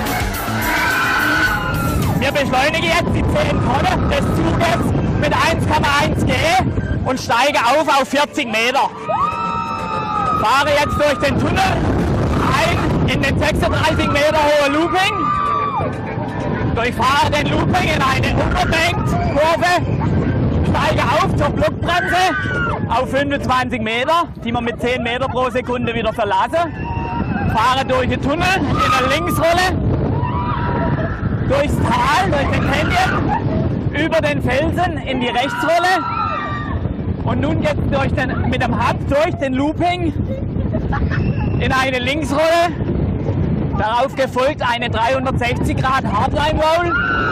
Wir beschleunigen jetzt die 10 Tonnen des Zuges mit 1,1 G und steigen auf 40 Meter. Fahre jetzt durch den Tunnel ein in den 36 Meter hohen Looping. Durchfahre den Looping in eine Unterbankkurve, steige auf zur Blockbremse auf 25 Meter, die wir mit 10 Meter pro Sekunde wieder verlassen. Fahre durch den Tunnel in der Linksrolle, durchs Tal, durch den Canyon, über den Felsen in die Rechtsrolle und nun jetzt mit dem Hub durch den Looping in eine Linksrolle. Darauf gefolgt eine 360 Grad Hardline Roll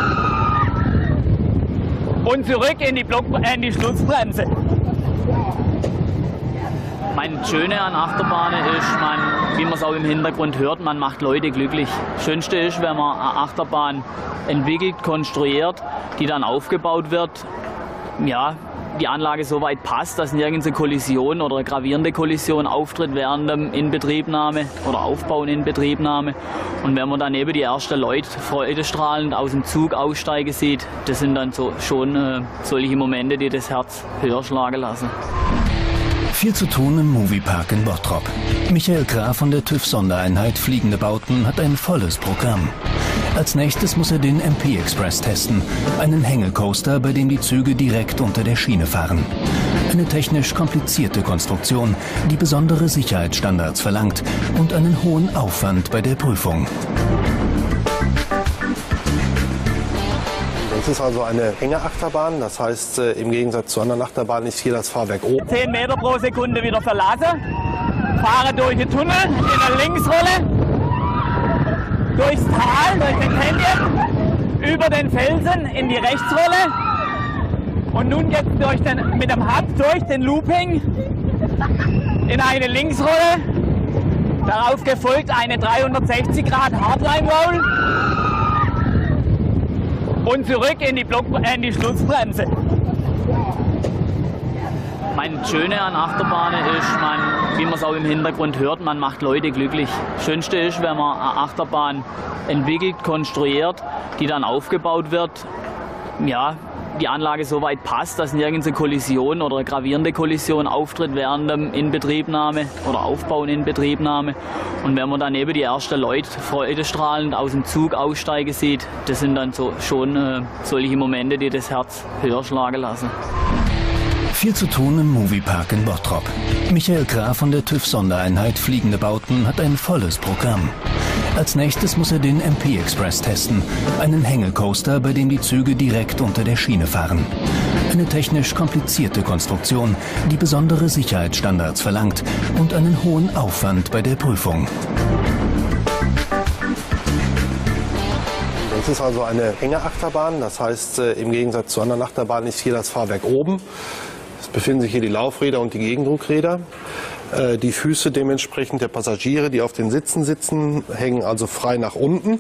und zurück in die Schlussbremse. Das Schöne an Achterbahnen ist, wie man es auch im Hintergrund hört, man macht Leute glücklich. Das Schönste ist, wenn man eine Achterbahn entwickelt, konstruiert, die dann aufgebaut wird, ja, die Anlage so weit passt, dass nirgends eine Kollision oder eine gravierende Kollision auftritt während der Inbetriebnahme oder Aufbau und Inbetriebnahme. Und wenn man dann eben die ersten Leute freudestrahlend aus dem Zug aussteigen sieht, das sind dann schon solche Momente, die das Herz höher schlagen lassen. Viel zu tun im Moviepark in Bottrop. Michael Graf von der TÜV-Sondereinheit Fliegende Bauten hat ein volles Programm. Als nächstes muss er den MP Express testen, einen Hängecoaster, bei dem die Züge direkt unter der Schiene fahren. Eine technisch komplizierte Konstruktion, die besondere Sicherheitsstandards verlangt und einen hohen Aufwand bei der Prüfung. Das ist also eine Hängeachterbahn, das heißt, im Gegensatz zu anderen Achterbahnen ist hier das Fahrwerk oben. 10 Meter pro Sekunde wieder verlassen, fahre durch den Tunnel in der Linksrolle, durchs Tal, durch den Canyon, über den Felsen in die Rechtsrolle und nun jetzt mit dem Hub durch den Looping in eine Linksrolle. Darauf gefolgt eine 360 Grad Hardline Roll und zurück in die Schlussbremse. Das Schöne an Achterbahnen ist, wie man es auch im Hintergrund hört, man macht Leute glücklich. Das Schönste ist, wenn man eine Achterbahn entwickelt, konstruiert, die dann aufgebaut wird, ja, die Anlage so weit passt, dass nirgends eine Kollision oder eine gravierende Kollision auftritt während der Inbetriebnahme oder Aufbau und Inbetriebnahme. Und wenn man dann eben die ersten Leute freudestrahlend aus dem Zug aussteigen sieht, das sind dann schon solche Momente, die das Herz höher schlagen lassen. Viel zu tun im Moviepark in Bottrop. Michael Graf von der TÜV-Sondereinheit Fliegende Bauten hat ein volles Programm. Als nächstes muss er den MP Express testen, einen Hängecoaster, bei dem die Züge direkt unter der Schiene fahren. Eine technisch komplizierte Konstruktion, die besondere Sicherheitsstandards verlangt und einen hohen Aufwand bei der Prüfung. Das ist also eine Hängeachterbahn, das heißt, im Gegensatz zu anderen Achterbahnen ist hier das Fahrwerk oben. Es befinden sich hier die Laufräder und die Gegendruckräder. Die Füße dementsprechend der Passagiere, die auf den Sitzen sitzen, hängen also frei nach unten.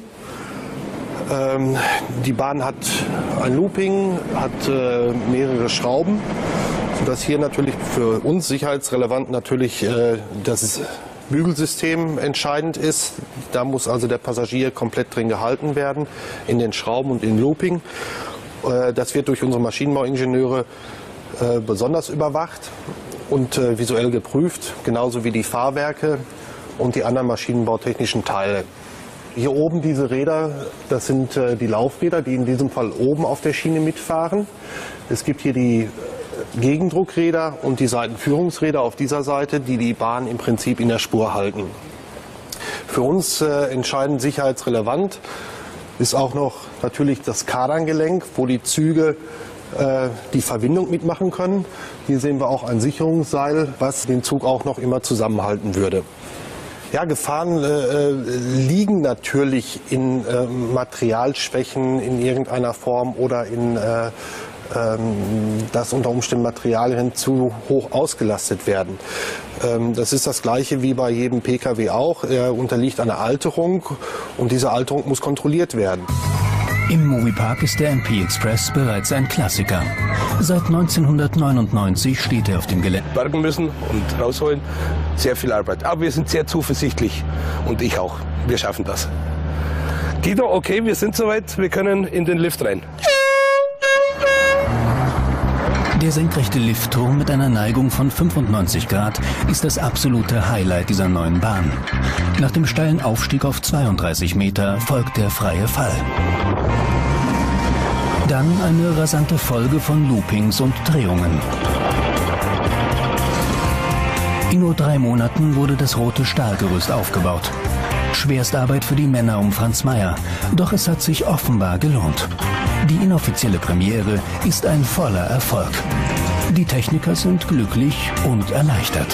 Die Bahn hat ein Looping, hat mehrere Schrauben, sodass hier natürlich für uns sicherheitsrelevant natürlich das Bügelsystem entscheidend ist. Da muss also der Passagier komplett drin gehalten werden, in den Schrauben und im Looping. Das wird durch unsere Maschinenbauingenieure besonders überwacht und visuell geprüft, genauso wie die Fahrwerke und die anderen maschinenbautechnischen Teile. Hier oben diese Räder, das sind die Laufräder, die in diesem Fall oben auf der Schiene mitfahren. Es gibt hier die Gegendruckräder und die Seitenführungsräder auf dieser Seite, die die Bahn im Prinzip in der Spur halten. Für uns entscheidend sicherheitsrelevant ist auch noch natürlich das Kardangelenk, wo die Züge die Verbindung mitmachen können. Hier sehen wir auch ein Sicherungsseil, was den Zug auch noch immer zusammenhalten würde. Ja, Gefahren liegen natürlich in Materialschwächen in irgendeiner Form oder in dass unter Umständen Materialien zu hoch ausgelastet werden. Das ist das Gleiche wie bei jedem Pkw auch. Er unterliegt einer Alterung und diese Alterung muss kontrolliert werden. Im Moviepark ist der MP Express bereits ein Klassiker. Seit 1999 steht er auf dem Gelände. Bergen müssen und rausholen, sehr viel Arbeit. Aber wir sind sehr zuversichtlich und ich auch. Wir schaffen das. Guido, okay, wir sind soweit, wir können in den Lift rein. Der senkrechte Liftturm mit einer Neigung von 95 Grad ist das absolute Highlight dieser neuen Bahn. Nach dem steilen Aufstieg auf 32 Meter folgt der freie Fall. Dann eine rasante Folge von Loopings und Drehungen. In nur 3 Monaten wurde das rote Stahlgerüst aufgebaut. Schwerstarbeit für die Männer um Franz Meyer, doch es hat sich offenbar gelohnt. Die inoffizielle Premiere ist ein voller Erfolg. Die Techniker sind glücklich und erleichtert.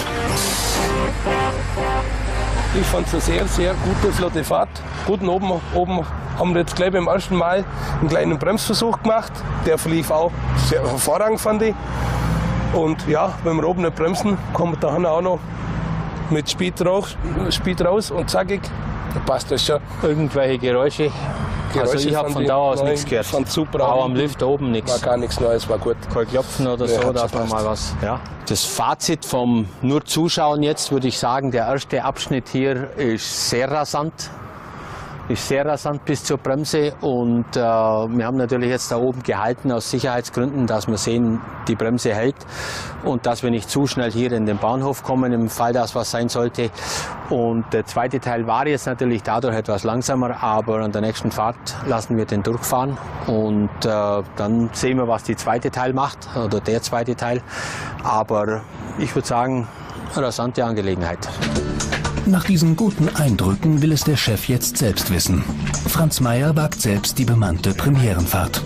Ich fand es eine sehr, sehr gute, flotte Fahrt. Gut, oben haben wir jetzt gleich beim ersten Mal einen kleinen Bremsversuch gemacht. Der verlief auch sehr hervorragend, fand ich. Und ja, wenn wir oben nicht bremsen, kommt da auch noch mit Speed raus und zackig. Da passt das schon. Irgendwelche Geräusche. Also ich habe von da aus nichts gehört. Fand super. Auch am Lift oben nichts. War gar nichts Neues, war gut. Kein Klopfen oder Nee, so, hat dass schon man mal was. Ja. Das Fazit vom nur Zuschauen jetzt würde ich sagen, der erste Abschnitt hier ist sehr rasant. Ist sehr rasant bis zur Bremse und wir haben natürlich jetzt da oben gehalten aus Sicherheitsgründen, dass wir sehen, die Bremse hält und dass wir nicht zu schnell hier in den Bahnhof kommen, im Fall, dass was sein sollte. Und der zweite Teil war jetzt natürlich dadurch etwas langsamer, aber an der nächsten Fahrt lassen wir den durchfahren und dann sehen wir, was die zweite Teil macht oder der zweite Teil. Aber ich würde sagen, rasante Angelegenheit. Nach diesen guten Eindrücken will es der Chef jetzt selbst wissen. Franz Meyer wagt selbst die bemannte Premierenfahrt.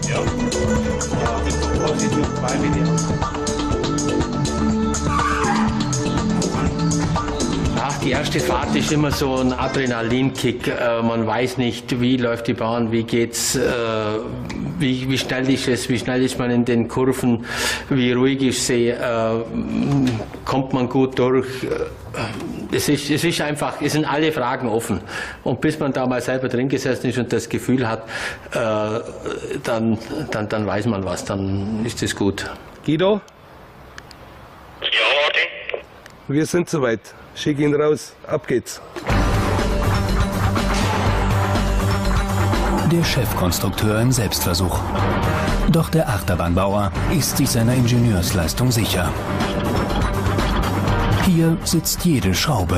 Ach, die erste Fahrt ist immer so ein Adrenalinkick. Man weiß nicht, wie läuft die Bahn, wie geht's, wie schnell ist es, wie schnell ist man in den Kurven, wie ruhig ist sie, kommt man gut durch. Es ist einfach, es sind alle Fragen offen. Und bis man da mal selber drin gesessen ist und das Gefühl hat, dann weiß man was, dann ist es gut. Guido? Ja, Martin? Wir sind soweit. Schick ihn raus. Ab geht's. Der Chefkonstrukteur im Selbstversuch. Doch der Achterbahnbauer ist sich seiner Ingenieursleistung sicher. Hier sitzt jede Schraube.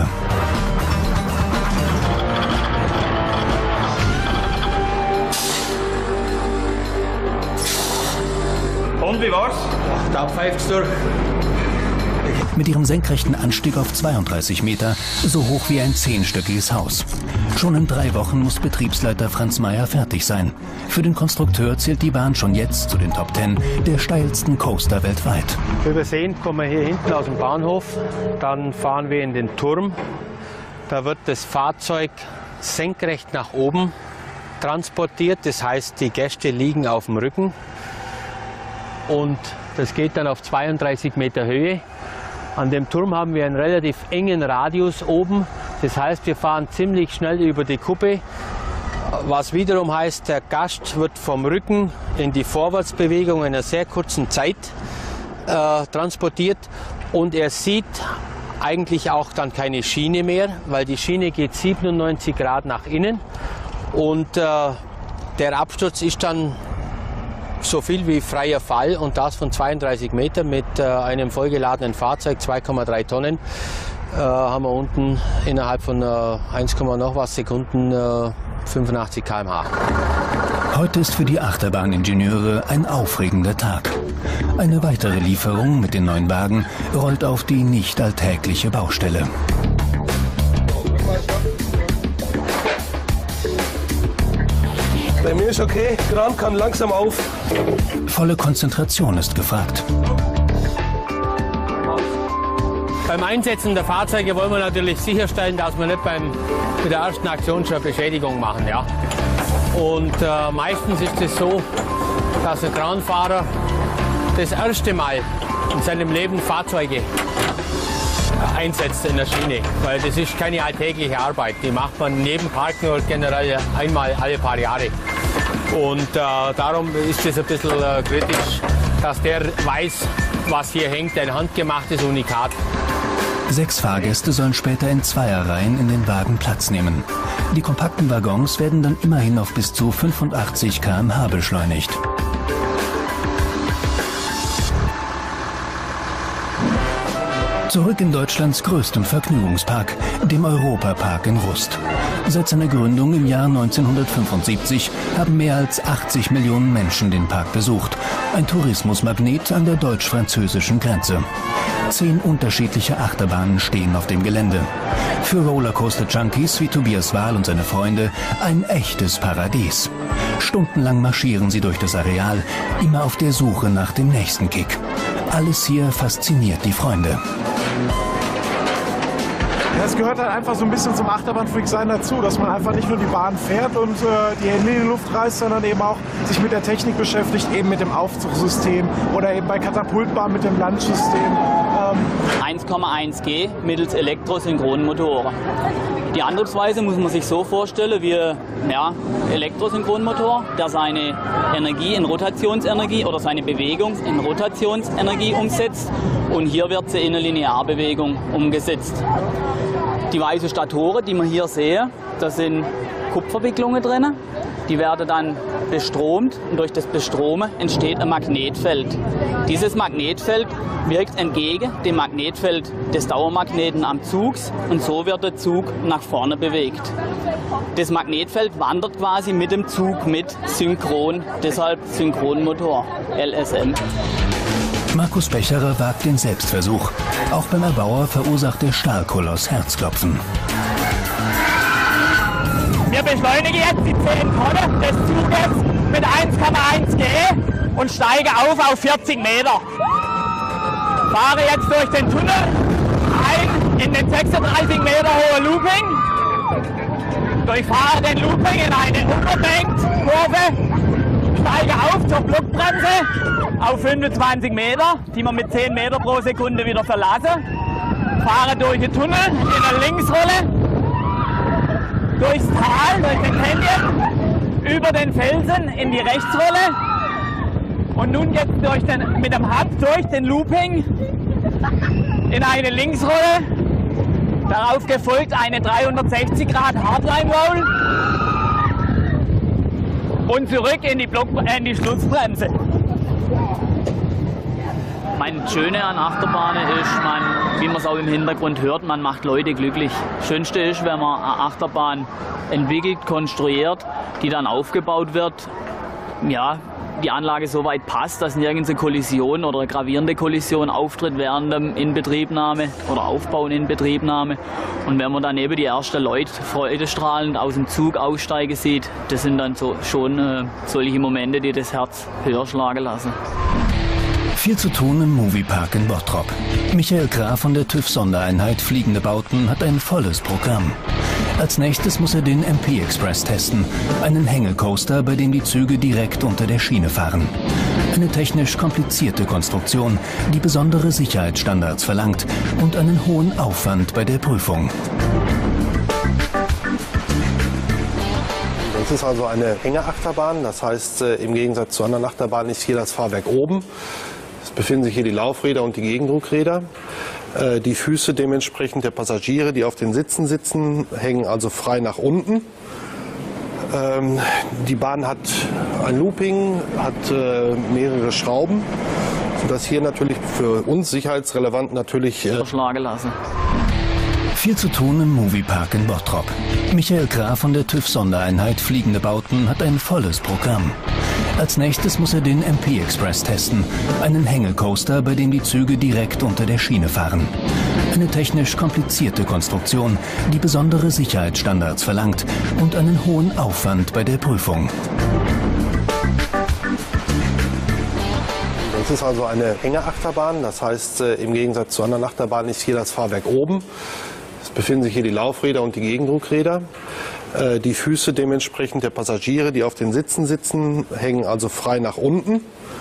Und wie war's? Da pfeift's durch. Mit ihrem senkrechten Anstieg auf 32 Meter, so hoch wie ein 10-stöckiges Haus. Schon in 3 Wochen muss Betriebsleiter Franz Meyer fertig sein. Für den Konstrukteur zählt die Bahn schon jetzt zu den Top 10 der steilsten Coaster weltweit. Wie wir sehen, kommen wir hier hinten aus dem Bahnhof, dann fahren wir in den Turm. Da wird das Fahrzeug senkrecht nach oben transportiert, das heißt, die Gäste liegen auf dem Rücken. Und das geht dann auf 32 Meter Höhe. An dem Turm haben wir einen relativ engen Radius oben. Das heißt, wir fahren ziemlich schnell über die Kuppe. Was wiederum heißt, der Gast wird vom Rücken in die Vorwärtsbewegung in einer sehr kurzen Zeit transportiert. Und er sieht eigentlich auch dann keine Schiene mehr, weil die Schiene geht 97 Grad nach innen. Und der Absturz ist dann so viel wie freier Fall und das von 32 Metern mit einem vollgeladenen Fahrzeug, 2,3 Tonnen, haben wir unten innerhalb von 1, noch was Sekunden 85 km/h. Heute ist für die Achterbahningenieure ein aufregender Tag. Eine weitere Lieferung mit den neuen Wagen rollt auf die nicht alltägliche Baustelle. Bei mir ist okay, Kran kann langsam auf. Volle Konzentration ist gefragt. Beim Einsetzen der Fahrzeuge wollen wir natürlich sicherstellen, dass wir nicht mit der ersten Aktion schon eine Beschädigung machen. Ja. Und meistens ist es so, dass ein Kranfahrer das erste Mal in seinem Leben Fahrzeuge einsetzt in der Schiene, weil das ist keine alltägliche Arbeit. Die macht man neben Parken oder generell einmal alle paar Jahre. Und darum ist es ein bisschen kritisch, dass der weiß, was hier hängt, ein handgemachtes Unikat. 6 Fahrgäste sollen später in Zweierreihen in den Wagen Platz nehmen. Die kompakten Waggons werden dann immerhin auf bis zu 85 km/h beschleunigt. Zurück in Deutschlands größtem Vergnügungspark, dem Europapark in Rust. Seit seiner Gründung im Jahr 1975 haben mehr als 80 Millionen Menschen den Park besucht. Ein Tourismusmagnet an der deutsch-französischen Grenze. 10 unterschiedliche Achterbahnen stehen auf dem Gelände. Für Rollercoaster-Junkies wie Tobias Wahl und seine Freunde ein echtes Paradies. Stundenlang marschieren sie durch das Areal, immer auf der Suche nach dem nächsten Kick. Alles hier fasziniert die Freunde. Ja, es gehört halt einfach so ein bisschen zum Achterbahnfreak-Sein dazu, dass man einfach nicht nur die Bahn fährt und die Hände in die Luft reißt, sondern eben auch sich mit der Technik beschäftigt, eben mit dem Aufzugssystem oder eben bei Katapultbahn mit dem Landsystem. 1,1 G mittels Elektrosynchronmotoren. Die Antriebsweise muss man sich so vorstellen wie Elektrosynchronmotor, der seine Energie in Rotationsenergie oder seine Bewegung in Rotationsenergie umsetzt. Und hier wird sie in eine Linearbewegung umgesetzt. Die weißen Statoren, die wir hier sehen, da sind Kupferwicklungen drin. Die werden dann bestromt und durch das Bestromen entsteht ein Magnetfeld. Dieses Magnetfeld wirkt entgegen dem Magnetfeld des Dauermagneten am Zug und so wird der Zug nach vorne bewegt. Das Magnetfeld wandert quasi mit dem Zug mit synchron, deshalb Synchronmotor, LSM. Markus Becherer wagt den Selbstversuch. Auch beim Erbauer verursacht der Stahlkoloss Herzklopfen. Wir beschleunigen jetzt die 10 Tonnen des Zuges mit 1,1 G und steigen auf 40 Meter. Fahre jetzt durch den Tunnel ein in den 36 Meter hohen Looping. Durchfahre den Looping in eine Unterbankkurve. Steige auf zur Blockbremse auf 25 Meter, die wir mit 10 Meter pro Sekunde wieder verlassen. Fahre durch den Tunnel in eine Linksrolle. Durchs Tal, durch den Canyon, über den Felsen in die Rechtsrolle und nun jetzt mit dem Hub durch den Looping in eine Linksrolle, darauf gefolgt eine 360 Grad Hardline Roll und zurück in die Schlussbremse. Das Schöne an Achterbahnen ist, wie man es auch im Hintergrund hört, man macht Leute glücklich. Das Schönste ist, wenn man eine Achterbahn entwickelt, konstruiert, die dann aufgebaut wird, ja, die Anlage so weit passt, dass nirgends eine Kollision oder eine gravierende Kollision auftritt während der Inbetriebnahme oder Aufbau und Inbetriebnahme. Und wenn man dann eben die ersten Leute freudestrahlend aus dem Zug aussteigen sieht, das sind dann schon solche Momente, die das Herz höher schlagen lassen. Viel zu tun im Moviepark in Bottrop. Michael Graf von der TÜV-Sondereinheit Fliegende Bauten hat ein volles Programm. Als nächstes muss er den MP Express testen, einen Hängecoaster, bei dem die Züge direkt unter der Schiene fahren. Eine technisch komplizierte Konstruktion, die besondere Sicherheitsstandards verlangt und einen hohen Aufwand bei der Prüfung. Das ist also eine Hängeachterbahn, das heißt, im Gegensatz zu anderen Achterbahnen ist hier das Fahrwerk oben. Es befinden sich hier die Laufräder und die Gegendruckräder. Die Füße dementsprechend der Passagiere, die auf den Sitzen sitzen, hängen also frei nach unten. Die Bahn hat ein Looping, hat mehrere Schrauben, sodass hier natürlich für uns sicherheitsrelevant natürlich schlagen lassen. Viel zu tun im Moviepark in Bottrop. Michael Graf von der TÜV-Sondereinheit Fliegende Bauten hat ein volles Programm. Als nächstes muss er den MP Express testen, einen Hängecoaster, bei dem die Züge direkt unter der Schiene fahren. Eine technisch komplizierte Konstruktion, die besondere Sicherheitsstandards verlangt und einen hohen Aufwand bei der Prüfung. Das ist also eine Hängeachterbahn, das heißt, im Gegensatz zu anderen Achterbahnen ist hier das Fahrwerk oben. Es befinden sich hier die Laufräder und die Gegendruckräder. Die Füße dementsprechend der Passagiere, die auf den Sitzen sitzen, hängen also frei nach unten.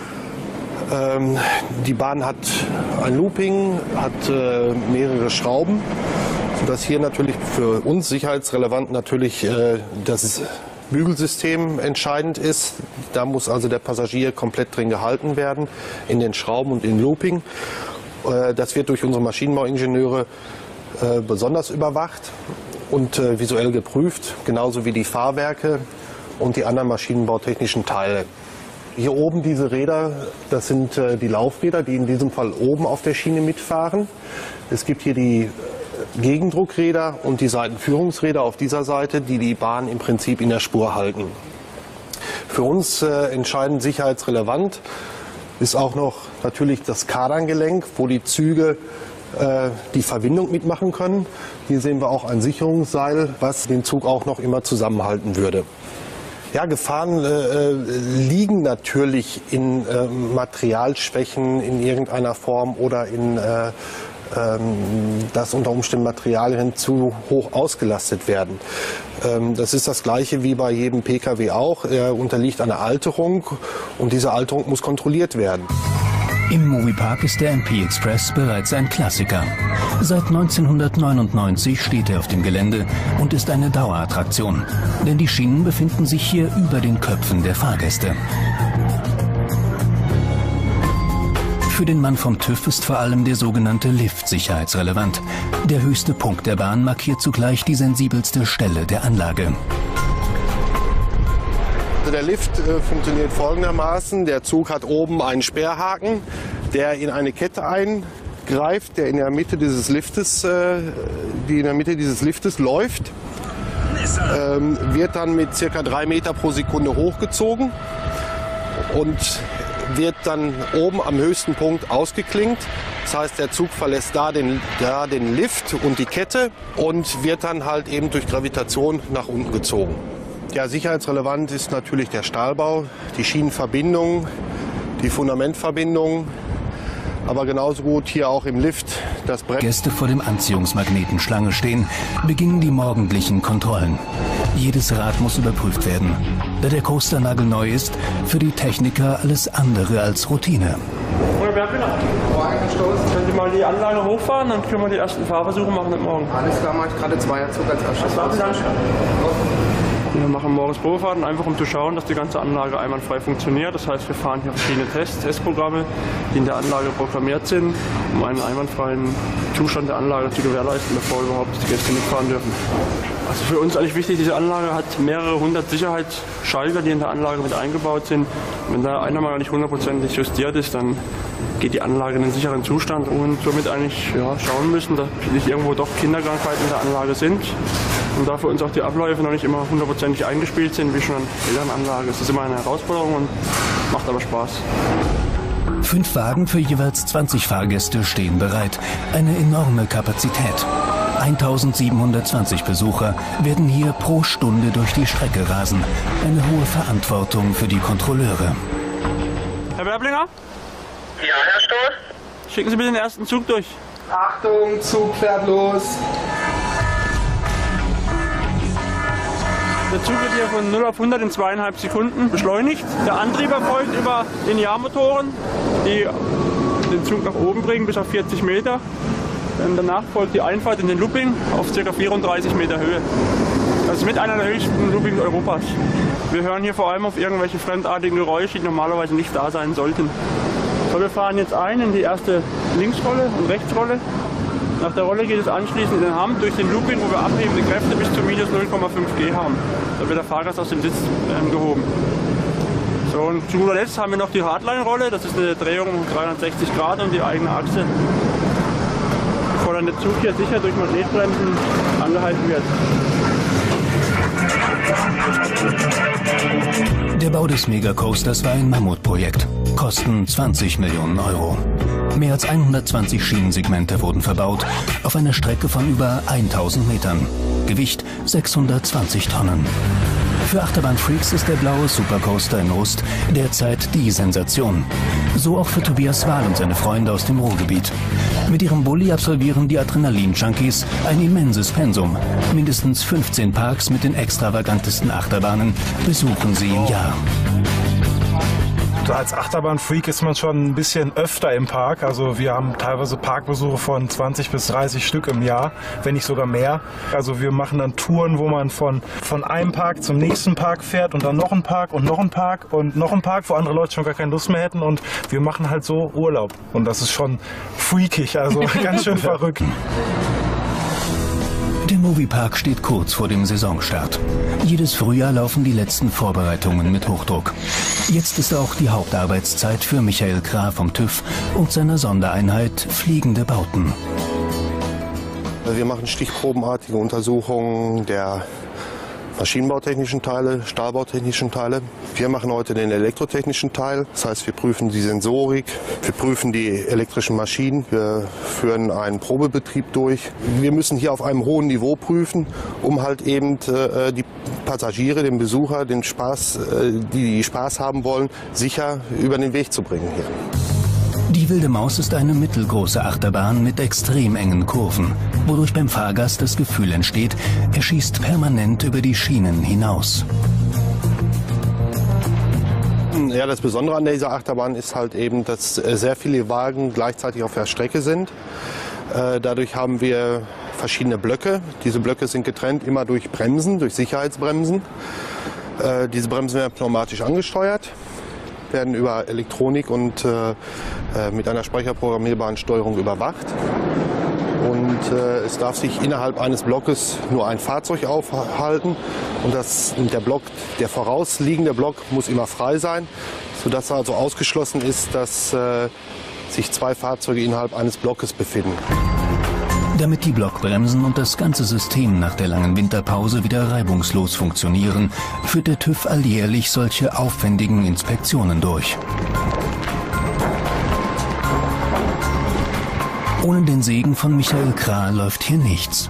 Die Bahn hat ein Looping, hat mehrere Schrauben, sodass hier natürlich für uns sicherheitsrelevant natürlich das Bügelsystem entscheidend ist. Da muss also der Passagier komplett drin gehalten werden, in den Schrauben und im Looping. Das wird durch unsere Maschinenbauingenieure besonders überwacht und visuell geprüft, genauso wie die Fahrwerke und die anderen maschinenbautechnischen Teile. Hier oben diese Räder, das sind die Laufräder, die in diesem Fall oben auf der Schiene mitfahren. Es gibt hier die Gegendruckräder und die Seitenführungsräder auf dieser Seite, die die Bahn im Prinzip in der Spur halten. Für uns entscheidend sicherheitsrelevant ist auch noch natürlich das Kardangelenk, wo die Züge die Verbindung mitmachen können. Hier sehen wir auch ein Sicherungsseil, was den Zug auch noch immer zusammenhalten würde. Ja, Gefahren liegen natürlich in Materialschwächen in irgendeiner Form oder in dass unter Umständen Materialien zu hoch ausgelastet werden. Das ist das Gleiche wie bei jedem Pkw auch. Er unterliegt einer Alterung und diese Alterung muss kontrolliert werden. Im Moviepark ist der MP Express bereits ein Klassiker. Seit 1999 steht er auf dem Gelände und ist eine Dauerattraktion. Denn die Schienen befinden sich hier über den Köpfen der Fahrgäste. Für den Mann vom TÜV ist vor allem der sogenannte Lift sicherheitsrelevant. Der höchste Punkt der Bahn markiert zugleich die sensibelste Stelle der Anlage. Der Lift funktioniert folgendermaßen. Der Zug hat oben einen Sperrhaken, der in eine Kette eingreift, der in der Mitte dieses Liftes, läuft. Wird dann mit ca. 3 Meter pro Sekunde hochgezogen und wird dann oben am höchsten Punkt ausgeklinkt. Das heißt, der Zug verlässt da den Lift und die Kette und wird dann halt eben durch Gravitation nach unten gezogen. Ja, sicherheitsrelevant ist natürlich der Stahlbau, die Schienenverbindung, die Fundamentverbindung, aber genauso gut hier auch im Lift das Brett. Gäste vor dem Anziehungsmagneten Schlange stehen, beginnen die morgendlichen Kontrollen. Jedes Rad muss überprüft werden. Da der Coaster nagelneu ist, für die Techniker alles andere als Routine. Können Sie mal die Anlage hochfahren, dann können wir die ersten Fahrversuche machen mit morgen. Alles klar, mache ich gerade Zweierzug als erstes. Wir machen morgens Probefahrten, einfach um zu schauen, dass die ganze Anlage einwandfrei funktioniert. Das heißt, wir fahren hier verschiedene Testprogramme, die in der Anlage programmiert sind, um einen einwandfreien Zustand der Anlage zu gewährleisten, bevor überhaupt die Gäste mitfahren dürfen. Also für uns eigentlich wichtig, diese Anlage hat mehrere hundert Sicherheitsschalter, die in der Anlage mit eingebaut sind. Wenn da einer mal nicht hundertprozentig justiert ist, dann geht die Anlage in einen sicheren Zustand und somit eigentlich schauen müssen, dass nicht irgendwo doch Kinderkrankheiten in der Anlage sind. Und da für uns auch die Abläufe noch nicht immer hundertprozentig eingespielt sind, wie schon an älteren Anlagen. Es ist immer eine Herausforderung und macht aber Spaß. 5 Wagen für jeweils 20 Fahrgäste stehen bereit. Eine enorme Kapazität. 1720 Besucher werden hier pro Stunde durch die Strecke rasen. Eine hohe Verantwortung für die Kontrolleure. Herr Werblinger? Ja, Herr Stoß? Schicken Sie bitte den ersten Zug durch. Achtung, Zug fährt los. Der Zug wird hier von 0 auf 100 in 2,5 Sekunden beschleunigt. Der Antrieb erfolgt über Linearmotoren, die den Zug nach oben bringen bis auf 40 Meter. Danach folgt die Einfahrt in den Looping auf ca. 34 Meter Höhe. Das ist mit einer der höchsten Loopings Europas. Wir hören hier vor allem auf irgendwelche fremdartigen Geräusche, die normalerweise nicht da sein sollten. So, wir fahren jetzt ein in die erste Linksrolle und Rechtsrolle. Nach der Rolle geht es anschließend in den Hamm durch den Looping, wo wir abhebende Kräfte bis zu minus 0,5 G haben. Da wird der Fahrgast aus dem Sitz gehoben. So, und zu guter Letzt haben wir noch die Hardline-Rolle. Das ist eine Drehung um 360 Grad um die eigene Achse. Bevor dann der Zug hier sicher durch Magnetbremsen angehalten wird. Der Bau des Megacoasters war ein Mammutprojekt. Kosten 20 Millionen Euro. Mehr als 120 Schienensegmente wurden verbaut, auf einer Strecke von über 1000 Metern. Gewicht 620 Tonnen. Für Achterbahnfreaks ist der blaue Supercoaster in Rust derzeit die Sensation. So auch für Tobias Wahl und seine Freunde aus dem Ruhrgebiet. Mit ihrem Bulli absolvieren die Adrenalin-Junkies ein immenses Pensum. Mindestens 15 Parks mit den extravagantesten Achterbahnen besuchen sie im Jahr. Als Achterbahnfreak ist man schon ein bisschen öfter im Park. Also wir haben teilweise Parkbesuche von 20 bis 30 Stück im Jahr, wenn nicht sogar mehr. Also wir machen dann Touren, wo man von einem Park zum nächsten Park fährt und dann noch ein Park und noch ein Park und noch ein Park, wo andere Leute schon gar keine Lust mehr hätten. Und wir machen halt so Urlaub. Und das ist schon freakig, also ganz schön verrückt. Der Moviepark steht kurz vor dem Saisonstart. Jedes Frühjahr laufen die letzten Vorbereitungen mit Hochdruck. Jetzt ist auch die Hauptarbeitszeit für Michael Krah vom TÜV und seiner Sondereinheit Fliegende Bauten. Wir machen stichprobenartige Untersuchungen der maschinenbautechnischen Teile, stahlbautechnischen Teile. Wir machen heute den elektrotechnischen Teil. Das heißt, wir prüfen die Sensorik, wir prüfen die elektrischen Maschinen, wir führen einen Probebetrieb durch. Wir müssen hier auf einem hohen Niveau prüfen, um halt eben die Passagiere, den Besucher, den Spaß, die Spaß haben wollen, sicher über den Weg zu bringen hier. Die Wilde Maus ist eine mittelgroße Achterbahn mit extrem engen Kurven, wodurch beim Fahrgast das Gefühl entsteht, er schießt permanent über die Schienen hinaus. Ja, das Besondere an dieser Achterbahn ist halt eben, dass sehr viele Wagen gleichzeitig auf der Strecke sind. Dadurch haben wir verschiedene Blöcke. Diese Blöcke sind getrennt immer durch Bremsen, durch Sicherheitsbremsen. Diese Bremsen werden pneumatisch angesteuert, werden über Elektronik und mit einer speicherprogrammierbaren Steuerung überwacht. Und es darf sich innerhalb eines Blockes nur ein Fahrzeug aufhalten. Und der vorausliegende Block muss immer frei sein, sodass also ausgeschlossen ist, dass sich zwei Fahrzeuge innerhalb eines Blockes befinden. Damit die Blockbremsen und das ganze System nach der langen Winterpause wieder reibungslos funktionieren, führt der TÜV alljährlich solche aufwendigen Inspektionen durch. Ohne den Segen von Michael Krah läuft hier nichts.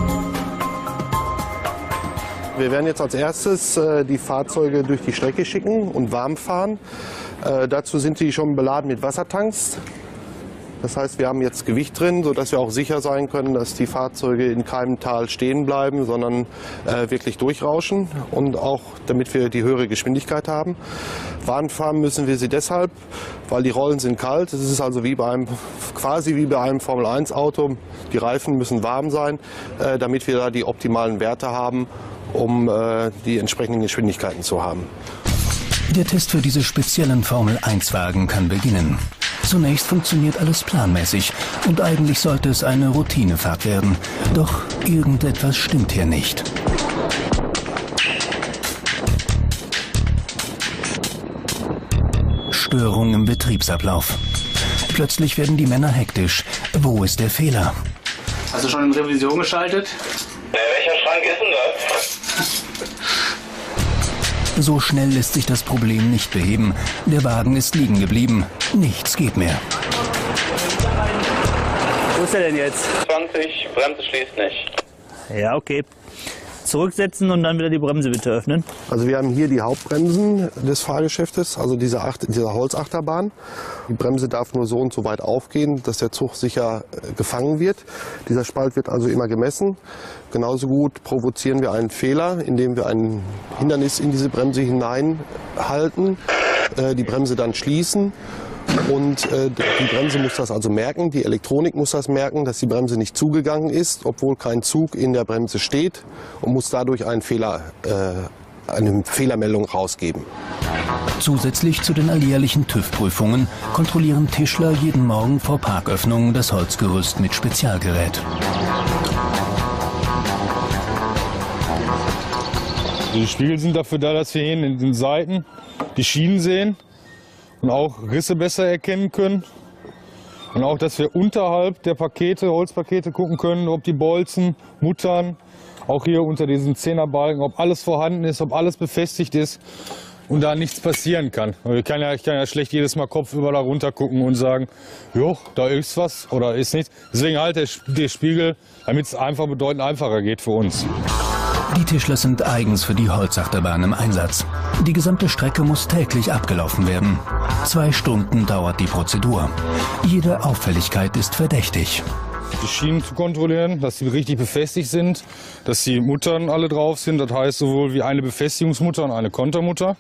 Wir werden jetzt als erstes die Fahrzeuge durch die Strecke schicken und warm fahren. Dazu sind sie schon beladen mit Wassertanks. Das heißt, wir haben jetzt Gewicht drin, sodass wir auch sicher sein können, dass die Fahrzeuge in keinem Tal stehen bleiben, sondern wirklich durchrauschen und auch damit wir die höhere Geschwindigkeit haben. Warm fahren müssen wir sie deshalb, weil die Rollen sind kalt. Es ist also quasi wie bei einem Formel-1-Auto. Die Reifen müssen warm sein, damit wir da die optimalen Werte haben, um die entsprechenden Geschwindigkeiten zu haben. Der Test für diese speziellen Formel-1-Wagen kann beginnen. Zunächst funktioniert alles planmäßig und eigentlich sollte es eine Routinefahrt werden. Doch irgendetwas stimmt hier nicht. Störung im Betriebsablauf. Plötzlich werden die Männer hektisch. Wo ist der Fehler? Hast du schon in Revision geschaltet? Welcher Schrank ist denn das? So schnell lässt sich das Problem nicht beheben. Der Wagen ist liegen geblieben. Nichts geht mehr. Wo ist er denn jetzt? 20, Bremse schließt nicht. Ja, okay. Zurücksetzen und dann wieder die Bremse bitte öffnen. Also wir haben hier die Hauptbremsen des Fahrgeschäftes, also dieser Holzachterbahn. Die Bremse darf nur so und so weit aufgehen, dass der Zug sicher gefangen wird. Dieser Spalt wird also immer gemessen. Genauso gut provozieren wir einen Fehler, indem wir ein Hindernis in diese Bremse hineinhalten, die Bremse dann schließen. Und die Bremse muss das also merken, die Elektronik muss das merken, dass die Bremse nicht zugegangen ist, obwohl kein Zug in der Bremse steht, und muss dadurch einen eine Fehlermeldung rausgeben. Zusätzlich zu den alljährlichen TÜV-Prüfungen kontrollieren Tischler jeden Morgen vor Parköffnung das Holzgerüst mit Spezialgerät. Die Spiegel sind dafür da, dass wir hier in den Seiten die Schienen sehen und auch Risse besser erkennen können. Und auch, dass wir unterhalb der Pakete, Holzpakete gucken können, ob die Bolzen, Muttern, auch hier unter diesen Zehnerbalken, ob alles vorhanden ist, ob alles befestigt ist und da nichts passieren kann. Ich kann ja schlecht jedes Mal kopfüber da runter gucken und sagen, jo, da ist was oder ist nichts. Deswegen halt der Spiegel, damit es einfach bedeutend einfacher geht für uns. Die Tischler sind eigens für die Holzachterbahn im Einsatz. Die gesamte Strecke muss täglich abgelaufen werden. 2 Stunden dauert die Prozedur. Jede Auffälligkeit ist verdächtig. Die Schienen zu kontrollieren, dass sie richtig befestigt sind, dass die Muttern alle drauf sind. Das heißt sowohl wie eine Befestigungsmutter und eine Kontermutter.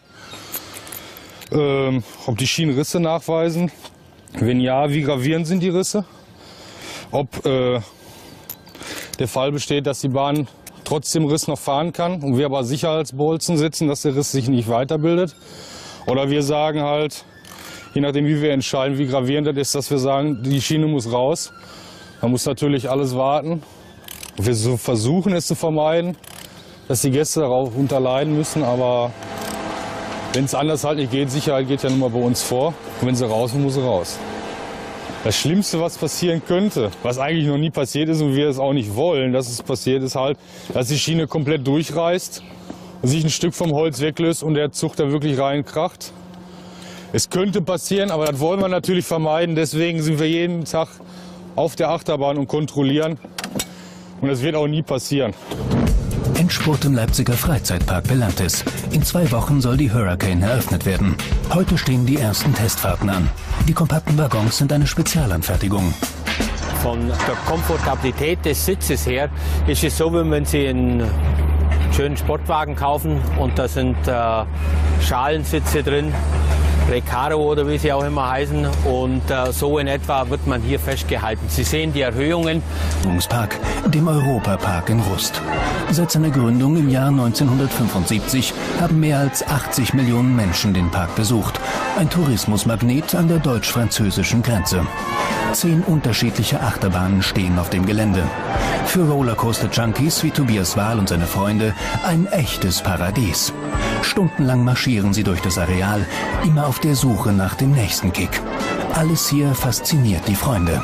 Ob die Schienen Risse nachweisen. Wenn ja, wie gravierend sind die Risse? Ob der Fall besteht, dass die Bahn trotzdem Riss noch fahren kann und wir aber Sicherheitsbolzen setzen, dass der Riss sich nicht weiterbildet. Oder wir sagen halt, je nachdem wie wir entscheiden, wie gravierend das ist, dass wir sagen, die Schiene muss raus. Da muss natürlich alles warten, Wir versuchen es zu vermeiden, dass die Gäste darunter leiden müssen, aber wenn es anders halt nicht geht, Sicherheit geht ja nun mal bei uns vor. Und wenn sie raus muss sie raus. Das Schlimmste, was passieren könnte, was eigentlich noch nie passiert ist und wir es auch nicht wollen, dass es passiert, ist halt, dass die Schiene komplett durchreißt und sich ein Stück vom Holz weglöst und der Zug da wirklich reinkracht. Es könnte passieren, aber das wollen wir natürlich vermeiden. Deswegen sind wir jeden Tag auf der Achterbahn und kontrollieren. Und das wird auch nie passieren. Endspurt im Leipziger Freizeitpark Belantis. In 2 Wochen soll die Hurricane eröffnet werden. Heute stehen die ersten Testfahrten an. Die kompakten Waggons sind eine Spezialanfertigung. Von der Komfortabilität des Sitzes her ist es so, wie wenn Sie einen schönen Sportwagen kaufen und da sind Schalensitze drin, Recaro oder wie sie auch immer heißen, und so in etwa wird man hier festgehalten. Sie sehen die Erhöhungen. Park, dem Europapark in Rust. Seit seiner Gründung im Jahr 1975 haben mehr als 80 Millionen Menschen den Park besucht. Ein Tourismusmagnet an der deutsch-französischen Grenze. 10 unterschiedliche Achterbahnen stehen auf dem Gelände. Für Rollercoaster-Junkies wie Tobias Wahl und seine Freunde ein echtes Paradies. Stundenlang marschieren sie durch das Areal, immer auf der Suche nach dem nächsten Kick. Alles hier fasziniert die Freunde.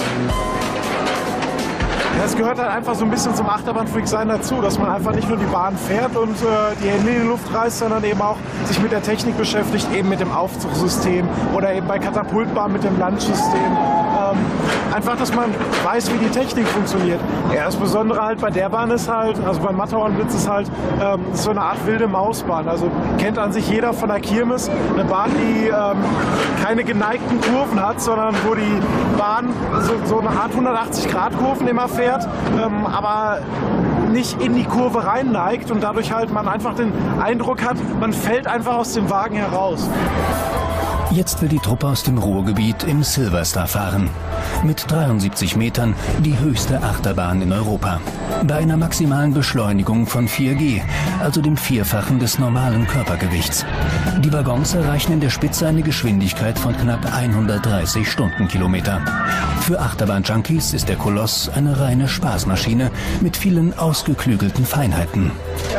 Ja, es gehört halt einfach so ein bisschen zum Achterbahnfreak-Sein dazu, dass man einfach nicht nur die Bahn fährt und die Hände in die Luft reißt, sondern eben auch sich mit der Technik beschäftigt, eben mit dem Aufzugssystem oder eben bei Katapultbahn mit dem Landsystem. Einfach, dass man weiß, wie die Technik funktioniert. Ja, das Besondere halt bei der Bahn ist halt, also beim Matterhornblitz ist halt so eine Art wilde Mausbahn. Also kennt an sich jeder von der Kirmes. Eine Bahn, die keine geneigten Kurven hat, sondern wo die Bahn so eine Art 180-Grad-Kurven immer fährt, aber nicht in die Kurve rein neigt und dadurch halt man einfach den Eindruck hat, man fällt einfach aus dem Wagen heraus. Jetzt will die Truppe aus dem Ruhrgebiet im Silverstar fahren. Mit 73 Metern die höchste Achterbahn in Europa. Bei einer maximalen Beschleunigung von 4G, also dem Vierfachen des normalen Körpergewichts. Die Waggons erreichen in der Spitze eine Geschwindigkeit von knapp 130 Stundenkilometer. Für Achterbahn-Junkies ist der Koloss eine reine Spaßmaschine mit vielen ausgeklügelten Feinheiten.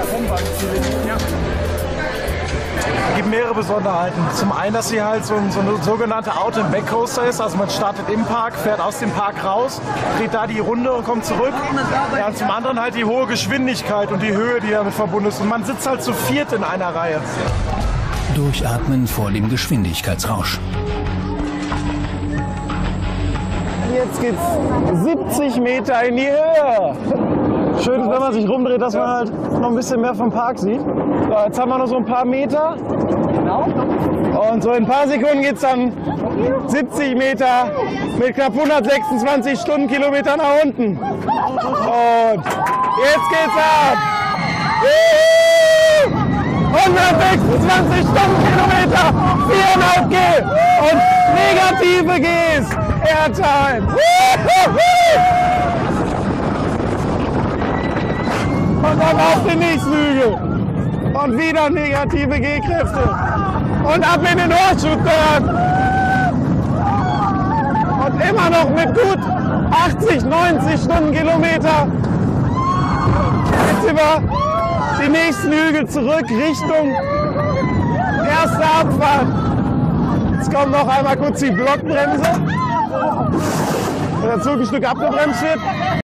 Es gibt mehrere Besonderheiten. Zum einen, dass sie halt so eine sogenannte Out-and-Back-Coaster ist. Also man startet im Park, fährt aus dem Park raus, dreht da die Runde und kommt zurück. Ja, und zum anderen halt die hohe Geschwindigkeit und die Höhe, die damit verbunden ist. Und man sitzt halt zu viert in einer Reihe. Durchatmen vor dem Geschwindigkeitsrausch. Jetzt geht's 70 Meter in die Höhe. Schön ist, wenn man sich rumdreht, dass man halt noch ein bisschen mehr vom Park sieht. So, jetzt haben wir noch so ein paar Meter. Und so in ein paar Sekunden geht es dann 70 Meter mit knapp 126 Stundenkilometern nach unten. Und jetzt geht's ab. 126 Stundenkilometer, 4,5G und negative Gs. Airtime. Und dann auf den nächsten Hügel. Und wieder negative G-Kräfte. Und ab in den Hochschubturm. Und immer noch mit gut 80, 90 Stundenkilometer. Jetzt über die nächsten Hügel zurück Richtung erste Abfahrt. Jetzt kommt noch einmal kurz die Blockbremse. Wenn der Zug ein Stück abgebremst wird.